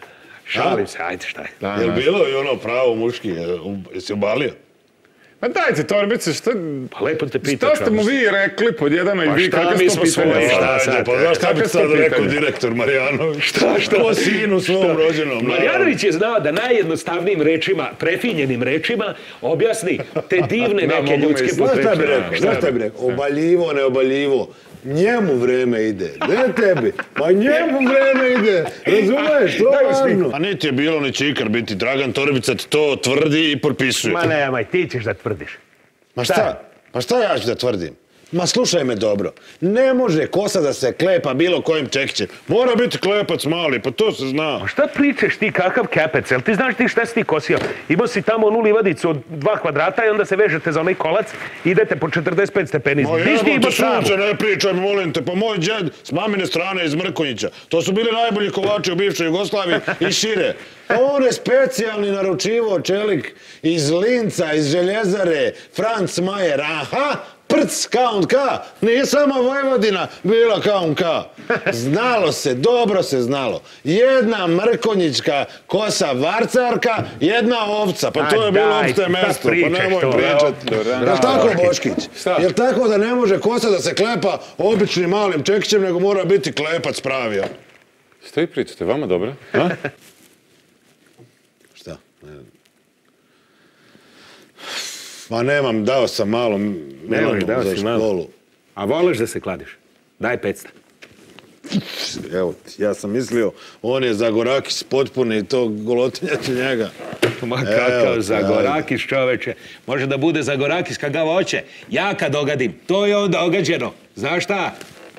Šalim se, ajde šta je. Jel bilo i ono pravo muški, jesi obalio? Ma dajte, Torbice, šta... Pa lepo te pita. Šta ste mu vi rekli pod jedano i vi, kakve mi ste smo pitanje? svoje, Pa znaš šta bi sad rekao direktor Marjanović? Šta? O sinu svom rođenom. Marjanović je znao da najjednostavnijim rečima, prefinjenim rečima, objasni te divne neke ljudske potrebe. Šta bi rekao? Obaljivo, neobaljivo. Njemu vreme ide, ne tebi. Pa njemu vreme ide, razumiješ, to je važno. A niti je bilo ni čikar biti, Dragan Torbica to tvrdi i potpisuje. Ma nemoj, ti ćeš da tvrdiš. Ma šta? Pa šta ja ću da tvrdim? Ma slušaj me dobro, ne može kosa da se klepa bilo kojim čekićem. Mora biti klepac mali, pa to se zna. A šta pričaš ti, kakav kepec? Jel ti znaš ti šta si ti kosio? Imao si tamo onu livadicu od 2 kvadrata i onda se vežete za onaj kolac i idete po 45 stepeni. Ma jebote sunce, ne pričaj, molim te, pa moj džed s mamine strane iz Mrkonjića. To su bili najbolji kovači u bivšoj Jugoslaviji i šire. On je specijalni naručivo čelik iz Linca, iz Željezare, Franz Mayer, aha, prc K&K, nije samo Vojvodina bila K&K. Znalo se, dobro se znalo. Jedna mrkonjička kosa varcarka, jedna ovca, pa to je bilo opšte mesto, pa nemoj pričati. Jel' tako, Boškić? Jel' tako da ne može kosa da se klepa običnim malim čekićem, nego mora biti klepac pravi? Šta vi pričate, vama dobro? Šta? Ma nemam, dao sam malo melonu za školu. A voliš da se kladiš? Daj 500. Evo ti, ja sam mislio, on je Zagorakis potpuni i to golotinjati njega. Ma kakav Zagorakis, čoveče. Može da bude Zagorakis kakav hoće. Ja kad dogadim, to je onda ogađeno. Znaš šta?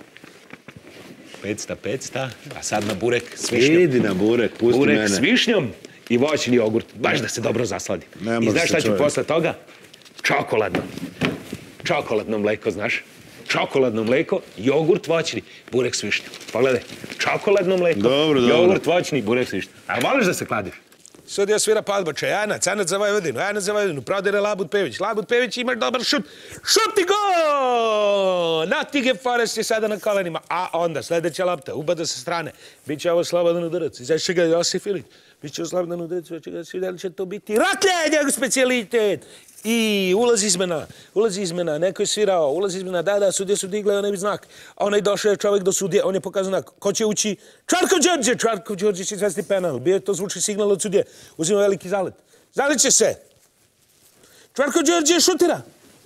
500, a sad na burek s višnjom. Idi na burek, pusti mene. Burek s višnjom i voćni jogurt. Baš da se dobro zasladi. I znaš šta ću posle toga? Čokoladno. Čokoladno mleko, znaš? Čokoladno mleko, jogurt voćni, burek s višnjom. Pogledaj, čokoladno mleko, jogurt voćni, burek s višnjom. A voliš da se kladiš? Sudija svira Palbača, Janac za Vojvodinu, prodire Labud Pević. Labud Pević, imaš dobar šut. Šut i go! Natige Forest je sada na kolenima. A onda, sljedeća lopta, ubada sa strane. Biće ovo slobodan udarac. Izaće ga Josif Ilić. Biće ovo slobodan udarac. Da li će to biti Raklje, njegov specijalitet? I ulazi izmena, neko je svirao, ulazi izmena, da, sudije su digle onaj znak. A onaj došao je čovjek do sudije, on je pokazao znak. Ko će ući? Čvarkov Đorđe će izvesti penal. Bio je to zvuči signal od sudije. Uzima veliki zalet. Zaliće se. Čvarkov Đorđe šutira.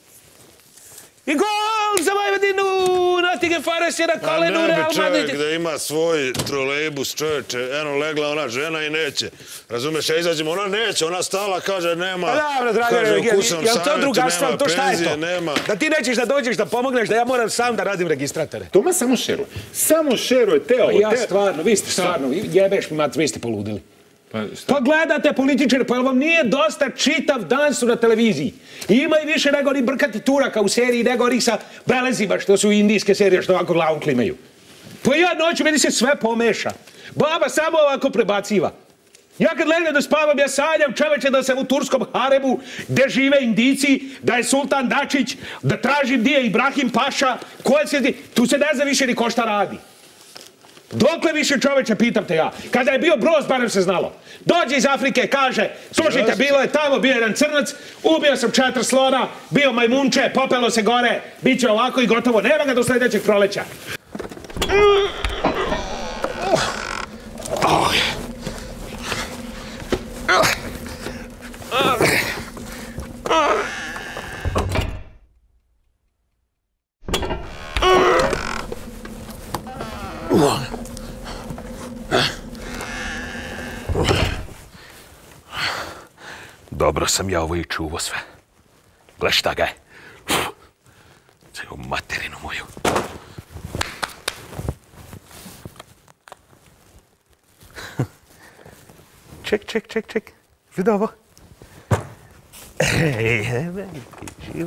I gol za Vojvodinu! Nottingham Forest je na kolenu Real Madrid. A ne bi čovjek da ima svoj trolejbus, čovječe. Eno, legla ona žena i neće. Razumeš, ja izađem, ona neće, ona stala, kaže, nema. Pa dobro, Dragane, je li to drugarstvo, to šta je to? Da ti nećeš da dođeš da pomogneš, da ja moram sam da radim registratore. Toma samo šeruje. Samo šeruje, Teo. Ja stvarno, vi ste stvarno, jebeš mi mat, vi ste poludili. Pa gledate političare, pa vam nije dosta čitav dan su na televiziji. Ima i više nego oni brkati Turaka u seriji, nego onih sa belezima, što su indijske serije, što ovako glavom klimaju. Pa ja noću, meni se sve pomeša. Baba samo ovako prebaciva. Ja kad legnem da spavam, ja sanjam, čoveče, da sam u turskom haremu, gde žive Indijci, da je Sultan Dačić, da tražim gdje je Ibrahim Paša, tu se ne zna više ni ko šta radi. Dokle više, čoveče, pitam te ja. Kada je bio Broz, barem se znalo. Dođe iz Afrike, kaže, slušajte, bilo je tamo, bio jedan crnac, ubio sam 4 slona, bio majmunče, popelo se gore, bit će ovako i gotovo. Nema ga do sljedećeg proleća. Dobro sam ja ovo i čuvo sve. Gle šta ga je. Cijel materinu moju. Ček. Vidi ovo. Živo.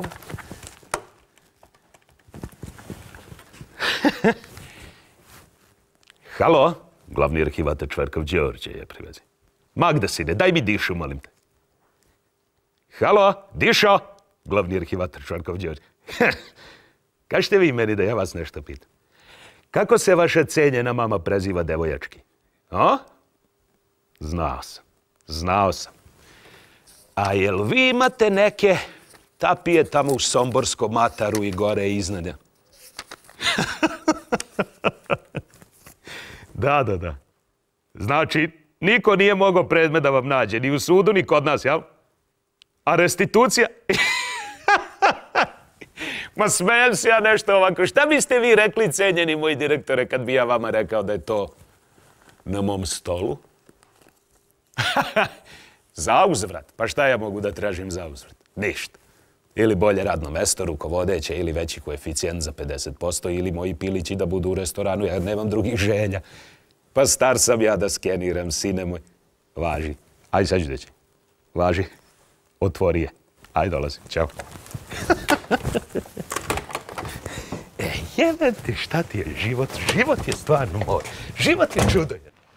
Halo? Glavni arhivator Čvarkov Đorđe je privezi. Magda sine, daj mi dišu, molim te. Halo, Dišo? Glavni arhivator Čvarkov Đorđe. Kažete vi meni da ja vas nešto pitam. Kako se vaša cenjena mama preziva devojački? A? Znao sam. A jel vi imate neke tapije tamo u Somborskom Mataru i gore iznad? Da. Znači, niko nije mogao predmet da vam nađe, ni u sudu, ni kod nas, jel? A restitucija? Ma smijem se ja nešto ovako. Šta biste vi rekli, cenjeni moji direktore, kad bi ja vama rekao da je to na mom stolu? Zauzvrat? Pa šta ja mogu da tražim zauzvrat? Ništa. Ili bolje radno mesto, rukovodeće, ili veći koeficijent za 50%, ili moji pilići da budu u restoranu, ja nemam drugih želja. Pa star sam ja da skeniram, sine moj. Važi. Ajde, sad ću deći. Važi. Otvori je. Ajde, dolazim. Ćao. Jebate, šta ti je život? Život je stvarno moj. Život je čudo.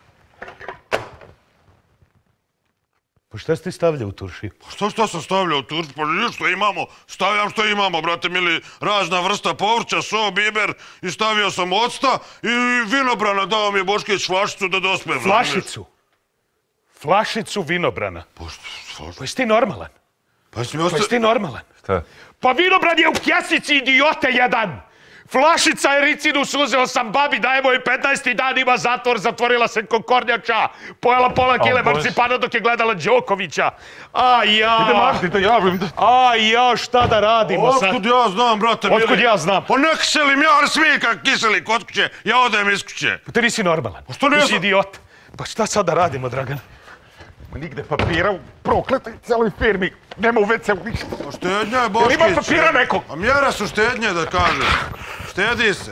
Pa šta ste stavljali u turši? Pa šta sam stavljao u turši? Pa što imamo? Stavljam što imamo, brate mili. Razna vrsta povrća, so, biber i stavio sam octa i vinobrana dao mi je Boškić flašicu da dospijem. Flašicu? Flašicu vinobrana? Pa jesi ti normalan? Pa jesi ti normalan? Šta? Pa vinobran je u kjesici, idiote jedan! Flašica ericinus uzeo sam babi, dajemo joj 15. dan, ima zatvor, zatvorila se ko kornjača, pojela pola kile marcipana dok je gledala Đokovića. A ja... Ide Marti, da javim. A ja, šta da radimo sad? Otkud ja znam, brate mili? Otkud ja znam? Pa ne kiselim ja, svi kak kiseli kod kuće, ja odem iz kuće. Pa ti nisi normalan. Pa što nisam? Ti si idiot. Pa šta sad da radimo, Dragan? Nigde papira u prokletoj cijeloj firmi. Nema u WC-u ništa. Pa štednja je Boškić. Ima papira nekog? A mjere su štednje, da kažem. Štedi se.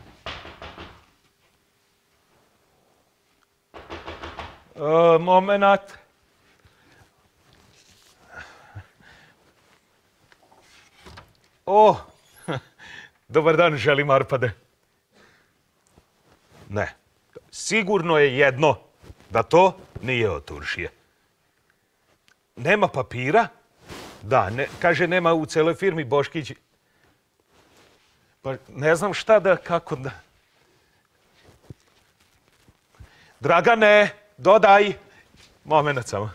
Momenat. O, dobar dan, želim Arpade. Ne, sigurno je jedno da to nije od turšije. Nema papira? Da, kaže nema u celoj firmi Boškić. Pa ne znam šta da, kako da... Dragane, dodaj. Moment samo.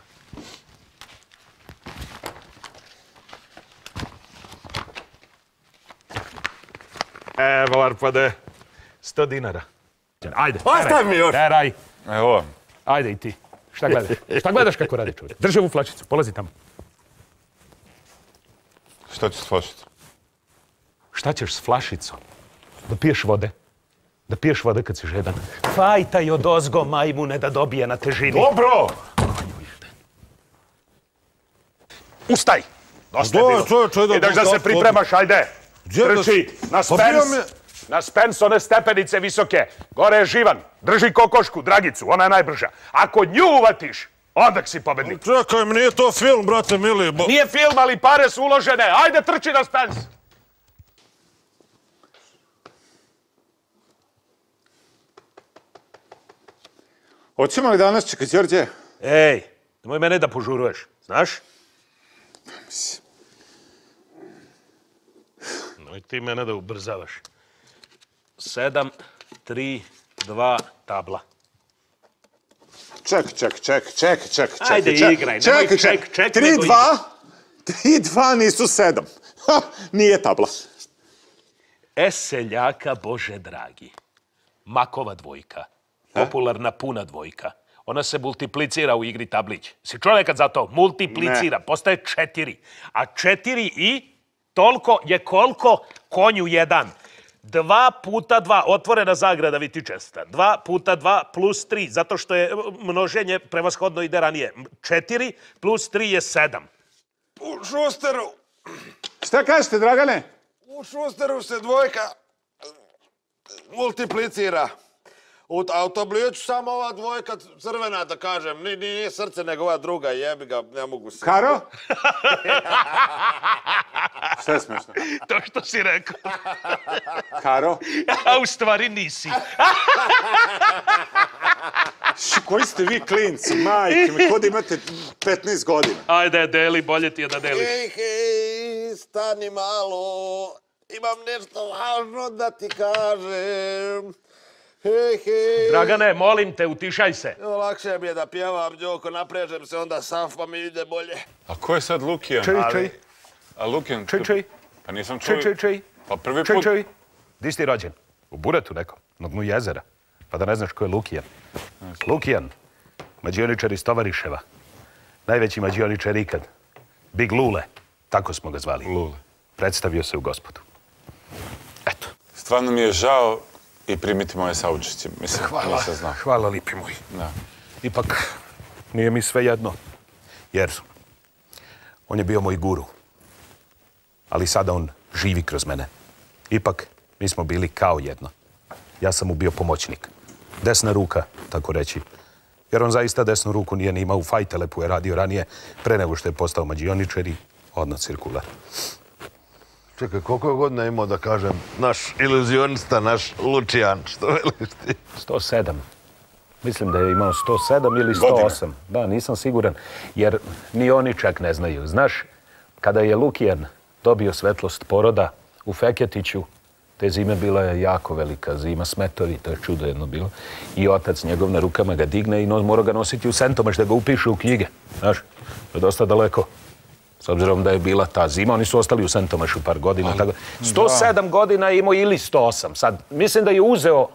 Evo, Arpade, 100 dinara. Ajde, Ostav mi još. teraj. Evo. Ajde i ti. Šta gledaš? Šta gledaš kako radi čovjek? Drži ovu flačicu, polazi tamo. Šta ću s flašicom? Šta ćeš s flašicom? Da piješ vode. Da piješ vode kad si žedan. Fajtaj od ozgo majmune da dobije na težini. Dobro! Ustaj! Dosta je bilo. Ideš da se pripremaš, ajde. Trči, na spens. Na spens, one stepenice visoke. Gore je Živan. Drži kokošku, Dragicu, ona je najbrža. Ako nju uvatiš, onda si pobednik. Čekaj, nije to film, brate mili. Nije film, ali pare su uložene. Ajde, trči na spens. Hoćemo li danas čekaj, Đorđe? Ej, nemoj mene da požuruješ, znaš? Nemoj ti mene da ubrzavaš. 7, 3, 2, tabla. Ček. Ajde, igraj, nemoj ček. 3, 2 nisu 7. Nije tabla. Seljaka, Bože dragi. Makova dvojka. Popularna puna dvojka. Ona se multiplicira u igri tablić. Si čuo nekad za to? Multiplicira. Postaje 4. A 4 i toliko je koliko konju jedan. 2 puta 2, otvorena zagrada, vi ti česta. 2 puta 2 plus 3, zato što je množenje prevashodno ide ranije. 4 plus 3 je 7. U Šusteru. Šta kažete, Dragane? U Šusteru se dvojka multiplicira. A u tabliću samo ova dvojka crvena, da kažem. Nije srce, nego ova druga, jebi ga, ne mogu se... Karo? Šta je smešno? To što si rekao. Karo? A u stvari nisi. Koji ste vi klinci, majke mi, kod imate 15 godina? Ajde, deli, bolje ti je da deliš. Hej, stani malo. Imam nešto važno da ti kažem. Hej. Dragane, molim te, utišaj se. Lakše mi je da pjevam, Đoko, naprežem se, onda sav pa mi ide bolje. A ko je sad Lukijan? Čuj. A Lukijan? Čuj. Pa nisam čuo. Čuj. Pa prvi put... Čuj. Di si ti rođen? U Buretu nekom, na dnu jezera. Pa da ne znaš ko je Lukijan. Lukijan, mađioničar iz Tovariševa. Najveći mađioničar ikad. Big Lule, tako smo ga zvali. Lule. Predstavio se u Gospodu. Stvarno mi je žao i primiti moje saučešće. Mislim, nisam znao. Hvala, lipi moj. Da. Ipak, nije mi sve jedno. Jer on je bio moj guru. Ali sada on živi kroz mene. Ipak, mi smo bili kao jedno. Ja sam mu bio pomoćnik. Desna ruka, tako reći. Jer on zaista desnu ruku nije ni imao. U Fajtelepu je radio ranije, pre nego što je postao mađioničar i odmah cirkular. Čekaj, koliko je godina imao, da kažem, naš iluzionista, naš Lučijan, što veliš ti? 107. Mislim da je imao 107 ili 108. Da, nisam siguran, jer ni oni čak ne znaju. Znaš, kada je Lukijan dobio svetlost poroda u Feketiću, te zime bila je jako velika zima, smetovi, to je čudo jedno bilo. I otac njegov na rukama ga digne i mora ga nositi u Sentomaš da ga upiše u knjige. Znaš, to je dosta daleko. S obzirom da je bila ta zima, oni su ostali u Sentomašu par godina. 107 godina je imao ili 108. Sad, mislim da je uzeo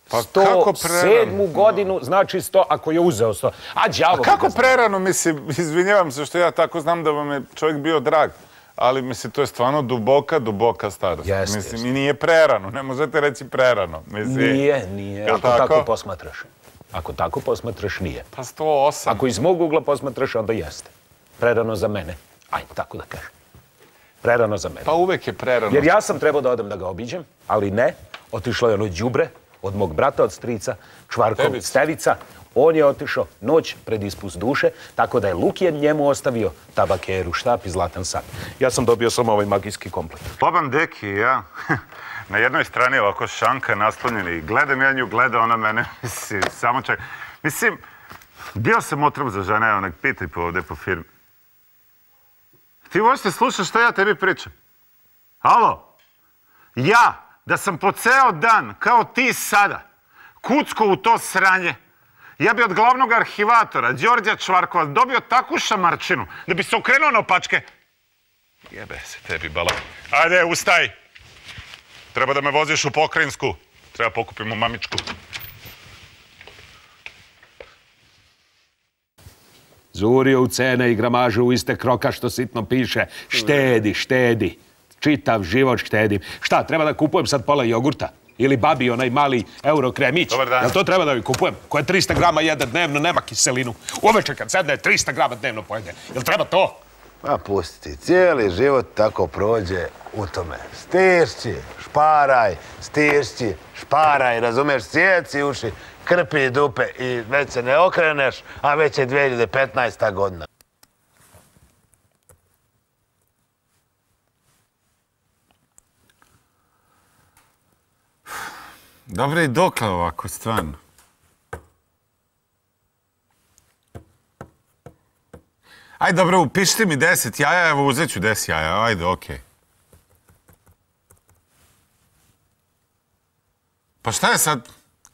107. godinu, znači 100, ako je uzeo 100. A đavo... Kako prerano, mislim, izvinjavam se što ja tako znam da vam je čovjek bio drag, ali mislim, to je stvarno duboka starost. Mislim, i nije prerano, ne možete reći prerano. Nije, ako tako posmatraš. Ako tako posmatraš, nije. Pa 108. Ako iz mog ugla posmatraš, onda jeste. Prerano za mene. Ajde, tako da kažem. Prerano za mene. Pa uvek je prerano. Jer ja sam trebao da odem da ga obiđem, ali ne. Otišlo je ono đubre od mog brata, od strica, Čvarkov, Stevica. On je otišao noć pred ispust duše, tako da je Lukijan njemu ostavio tabakeru, štap i zlatan sat. Ja sam dobio samo ovaj magijski komplet. Boban Deki i ja, na jednoj strani ovako šanka naslonjeni. Gledam ja nju, gleda ona mene. Samo čak. Mislim, bio sam otrov za žene, onak pitaj po ovde po firmi. Ti uopšte slušaš što ja tebi pričam? Alo? Ja, da sam po ceo dan, kao ti sada, kucko u to sranje, ja bi od glavnog arhivatora, Đorđa Čvarkova, dobio takvu šamarčinu da bi se okrenuo na opačke. Jebe se tebi, bala. Ajde, ustaj. Treba da me voziš u Pokrajinsku. Treba pokupimo mamičku. Zurio u cene i gramažu u iste kroka što sitno piše. Štedi. Čitav život štedim. Šta, treba da kupujem sad pola jogurta? Ili babi onaj mali eurokremić? Dobar dan. Jel to treba da joj kupujem? Koje 300 grama jede dnevno, nema kiselinu. Uveče kad sedne, 300 grama dnevno pojede. Jel treba to? Pa pusti, cijeli život tako prođe u tome. Stišći, šparaj, razumeš, sjeci uši, krpi dupe i već se ne okreneš, a već je 2015. godina. Dobro, i dokle ovako, stvarno? Ajde, dobro, upišite mi 10 jaja, evo uzet ću 10 jaja, ajde, okej. Pa šta je sad?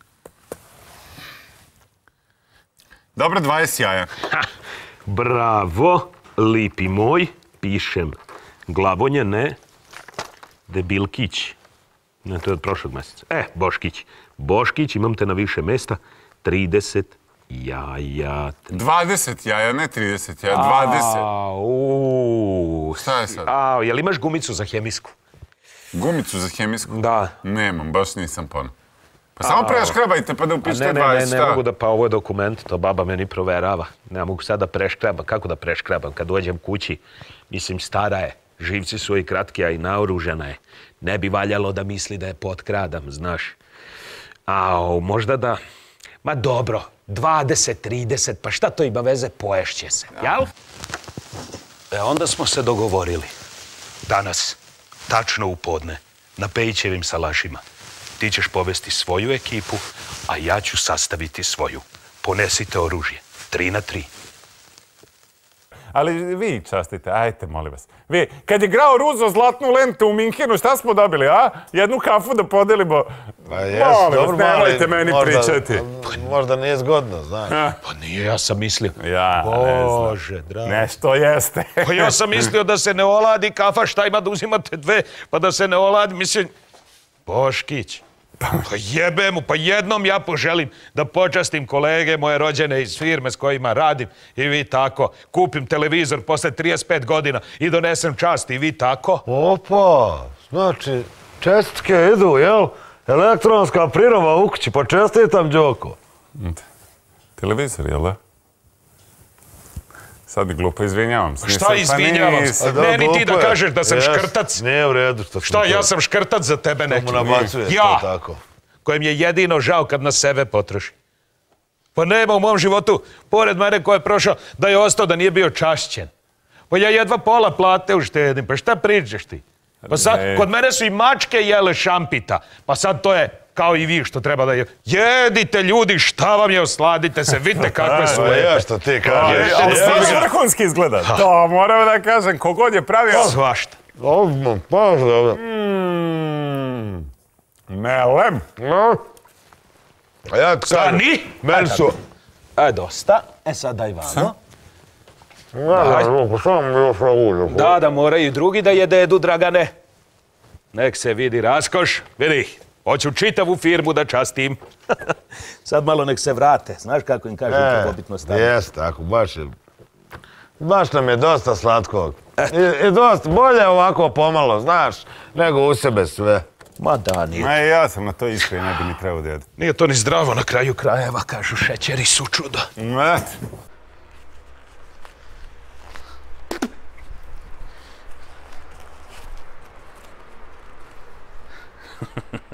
Dobro, 20 jaja. Bravo, lipi moj, pišem. Glavonje, ne. Debilkić. Ne, to je od prošlog mjeseca. Boškić, imam te na više mjesta. 30 jaja. 20 jaja, ne 30 jaja, 20. Šta je sad? Jel imaš gumicu za hemijsku? Gumicu za hemijsku? Da. Nemam, baš nisam ponao. Pa samo preškrabajte pa da upišete 20, Ne mogu da, pa ovo je dokument, to baba meni proverava. Ne mogu sad da preškrabam. Kako da preškrabam? Kad dođem kući, mislim, stara je. Živci su joj kratki, a i naoružana je. Ne bi valjalo da misli da je potkradam, znaš. Možda da... Ma dobro, 20, 30, pa šta to ima veze, poješće se, jel? Onda smo se dogovorili. Danas, tačno u podne, na Pejićevim salašima, ti ćeš povesti svoju ekipu, a ja ću sastaviti svoju. Ponesite oružje. 3 na 3. Ali vi častite, ajte, molim vas. Vi, kad je grao Ruzo zlatnu lentu u Minhenu, šta smo dobili, a? Jednu kafu da podelimo. Molim vas, nemojte meni pričati. Možda nije zgodno, znaš. Pa nije, ja sam mislio. Ja, Bože, dragi. Nešto jeste. Pa ja sam mislio da se ne oladi kafa, šta ima da uzimate 2, pa da se ne oladi, mislim... Boškić. Pa jebe mu, pa jednom ja poželim da počastim kolege moje rođene iz firme s kojima radim i vi tako. Kupim televizor posle 35 godina i donesem čast i vi tako. Opa, znači Čestitke idu, jel? Elektronska prirova u kući, pa čestitam, Đoko. Televizor, jel da? Sad mi glupo, izvinjavam se. Šta izvinjavam se? Meni ti da kažeš da sam škrtac? Nije u redu što sam... Šta, ja sam škrtac za tebe neki? To mu nabacuješ to tako. Kojem je jedino žao kad na sebe potroši. Pa nema u mom životu, pored mene ko je prošao, da je ostao, da nije bio čašćen. Pa ja jedva pola plate uštedim, pa šta pričaš ti? Pa sad, kod mene su i mačke jele šampita, pa sad to je kao i vi što treba da je. Jedite ljudi, šta vam je, osladite se, vidite kakve su lepe. Ja što ti kažeš. Ali stvarno vrhunski izgleda. To moram da kažem, kogod je pravio... Svašta. Melem. A ja ti kažem... Stani! Meni su... Aj, dosta. E sad daj vamo. Da, moraju i drugi da jedu, Dragane. Nek se vidi raskoš. Vidi, hoću čitavu firmu da častim. Sad malo nek se vrate. Znaš kako im kažem kako bitno staviti? Jes, tako, baš je... Baš nam je dosta slatkog. I dosta, bolje ovako pomalo, znaš, nego u sebe sve. Ma da, nije. Ma ja sam na to isto i ne bi ni trebao da jedu. Nije to ni zdravo na kraju krajeva, kažu, šećeri su čudo. Eto.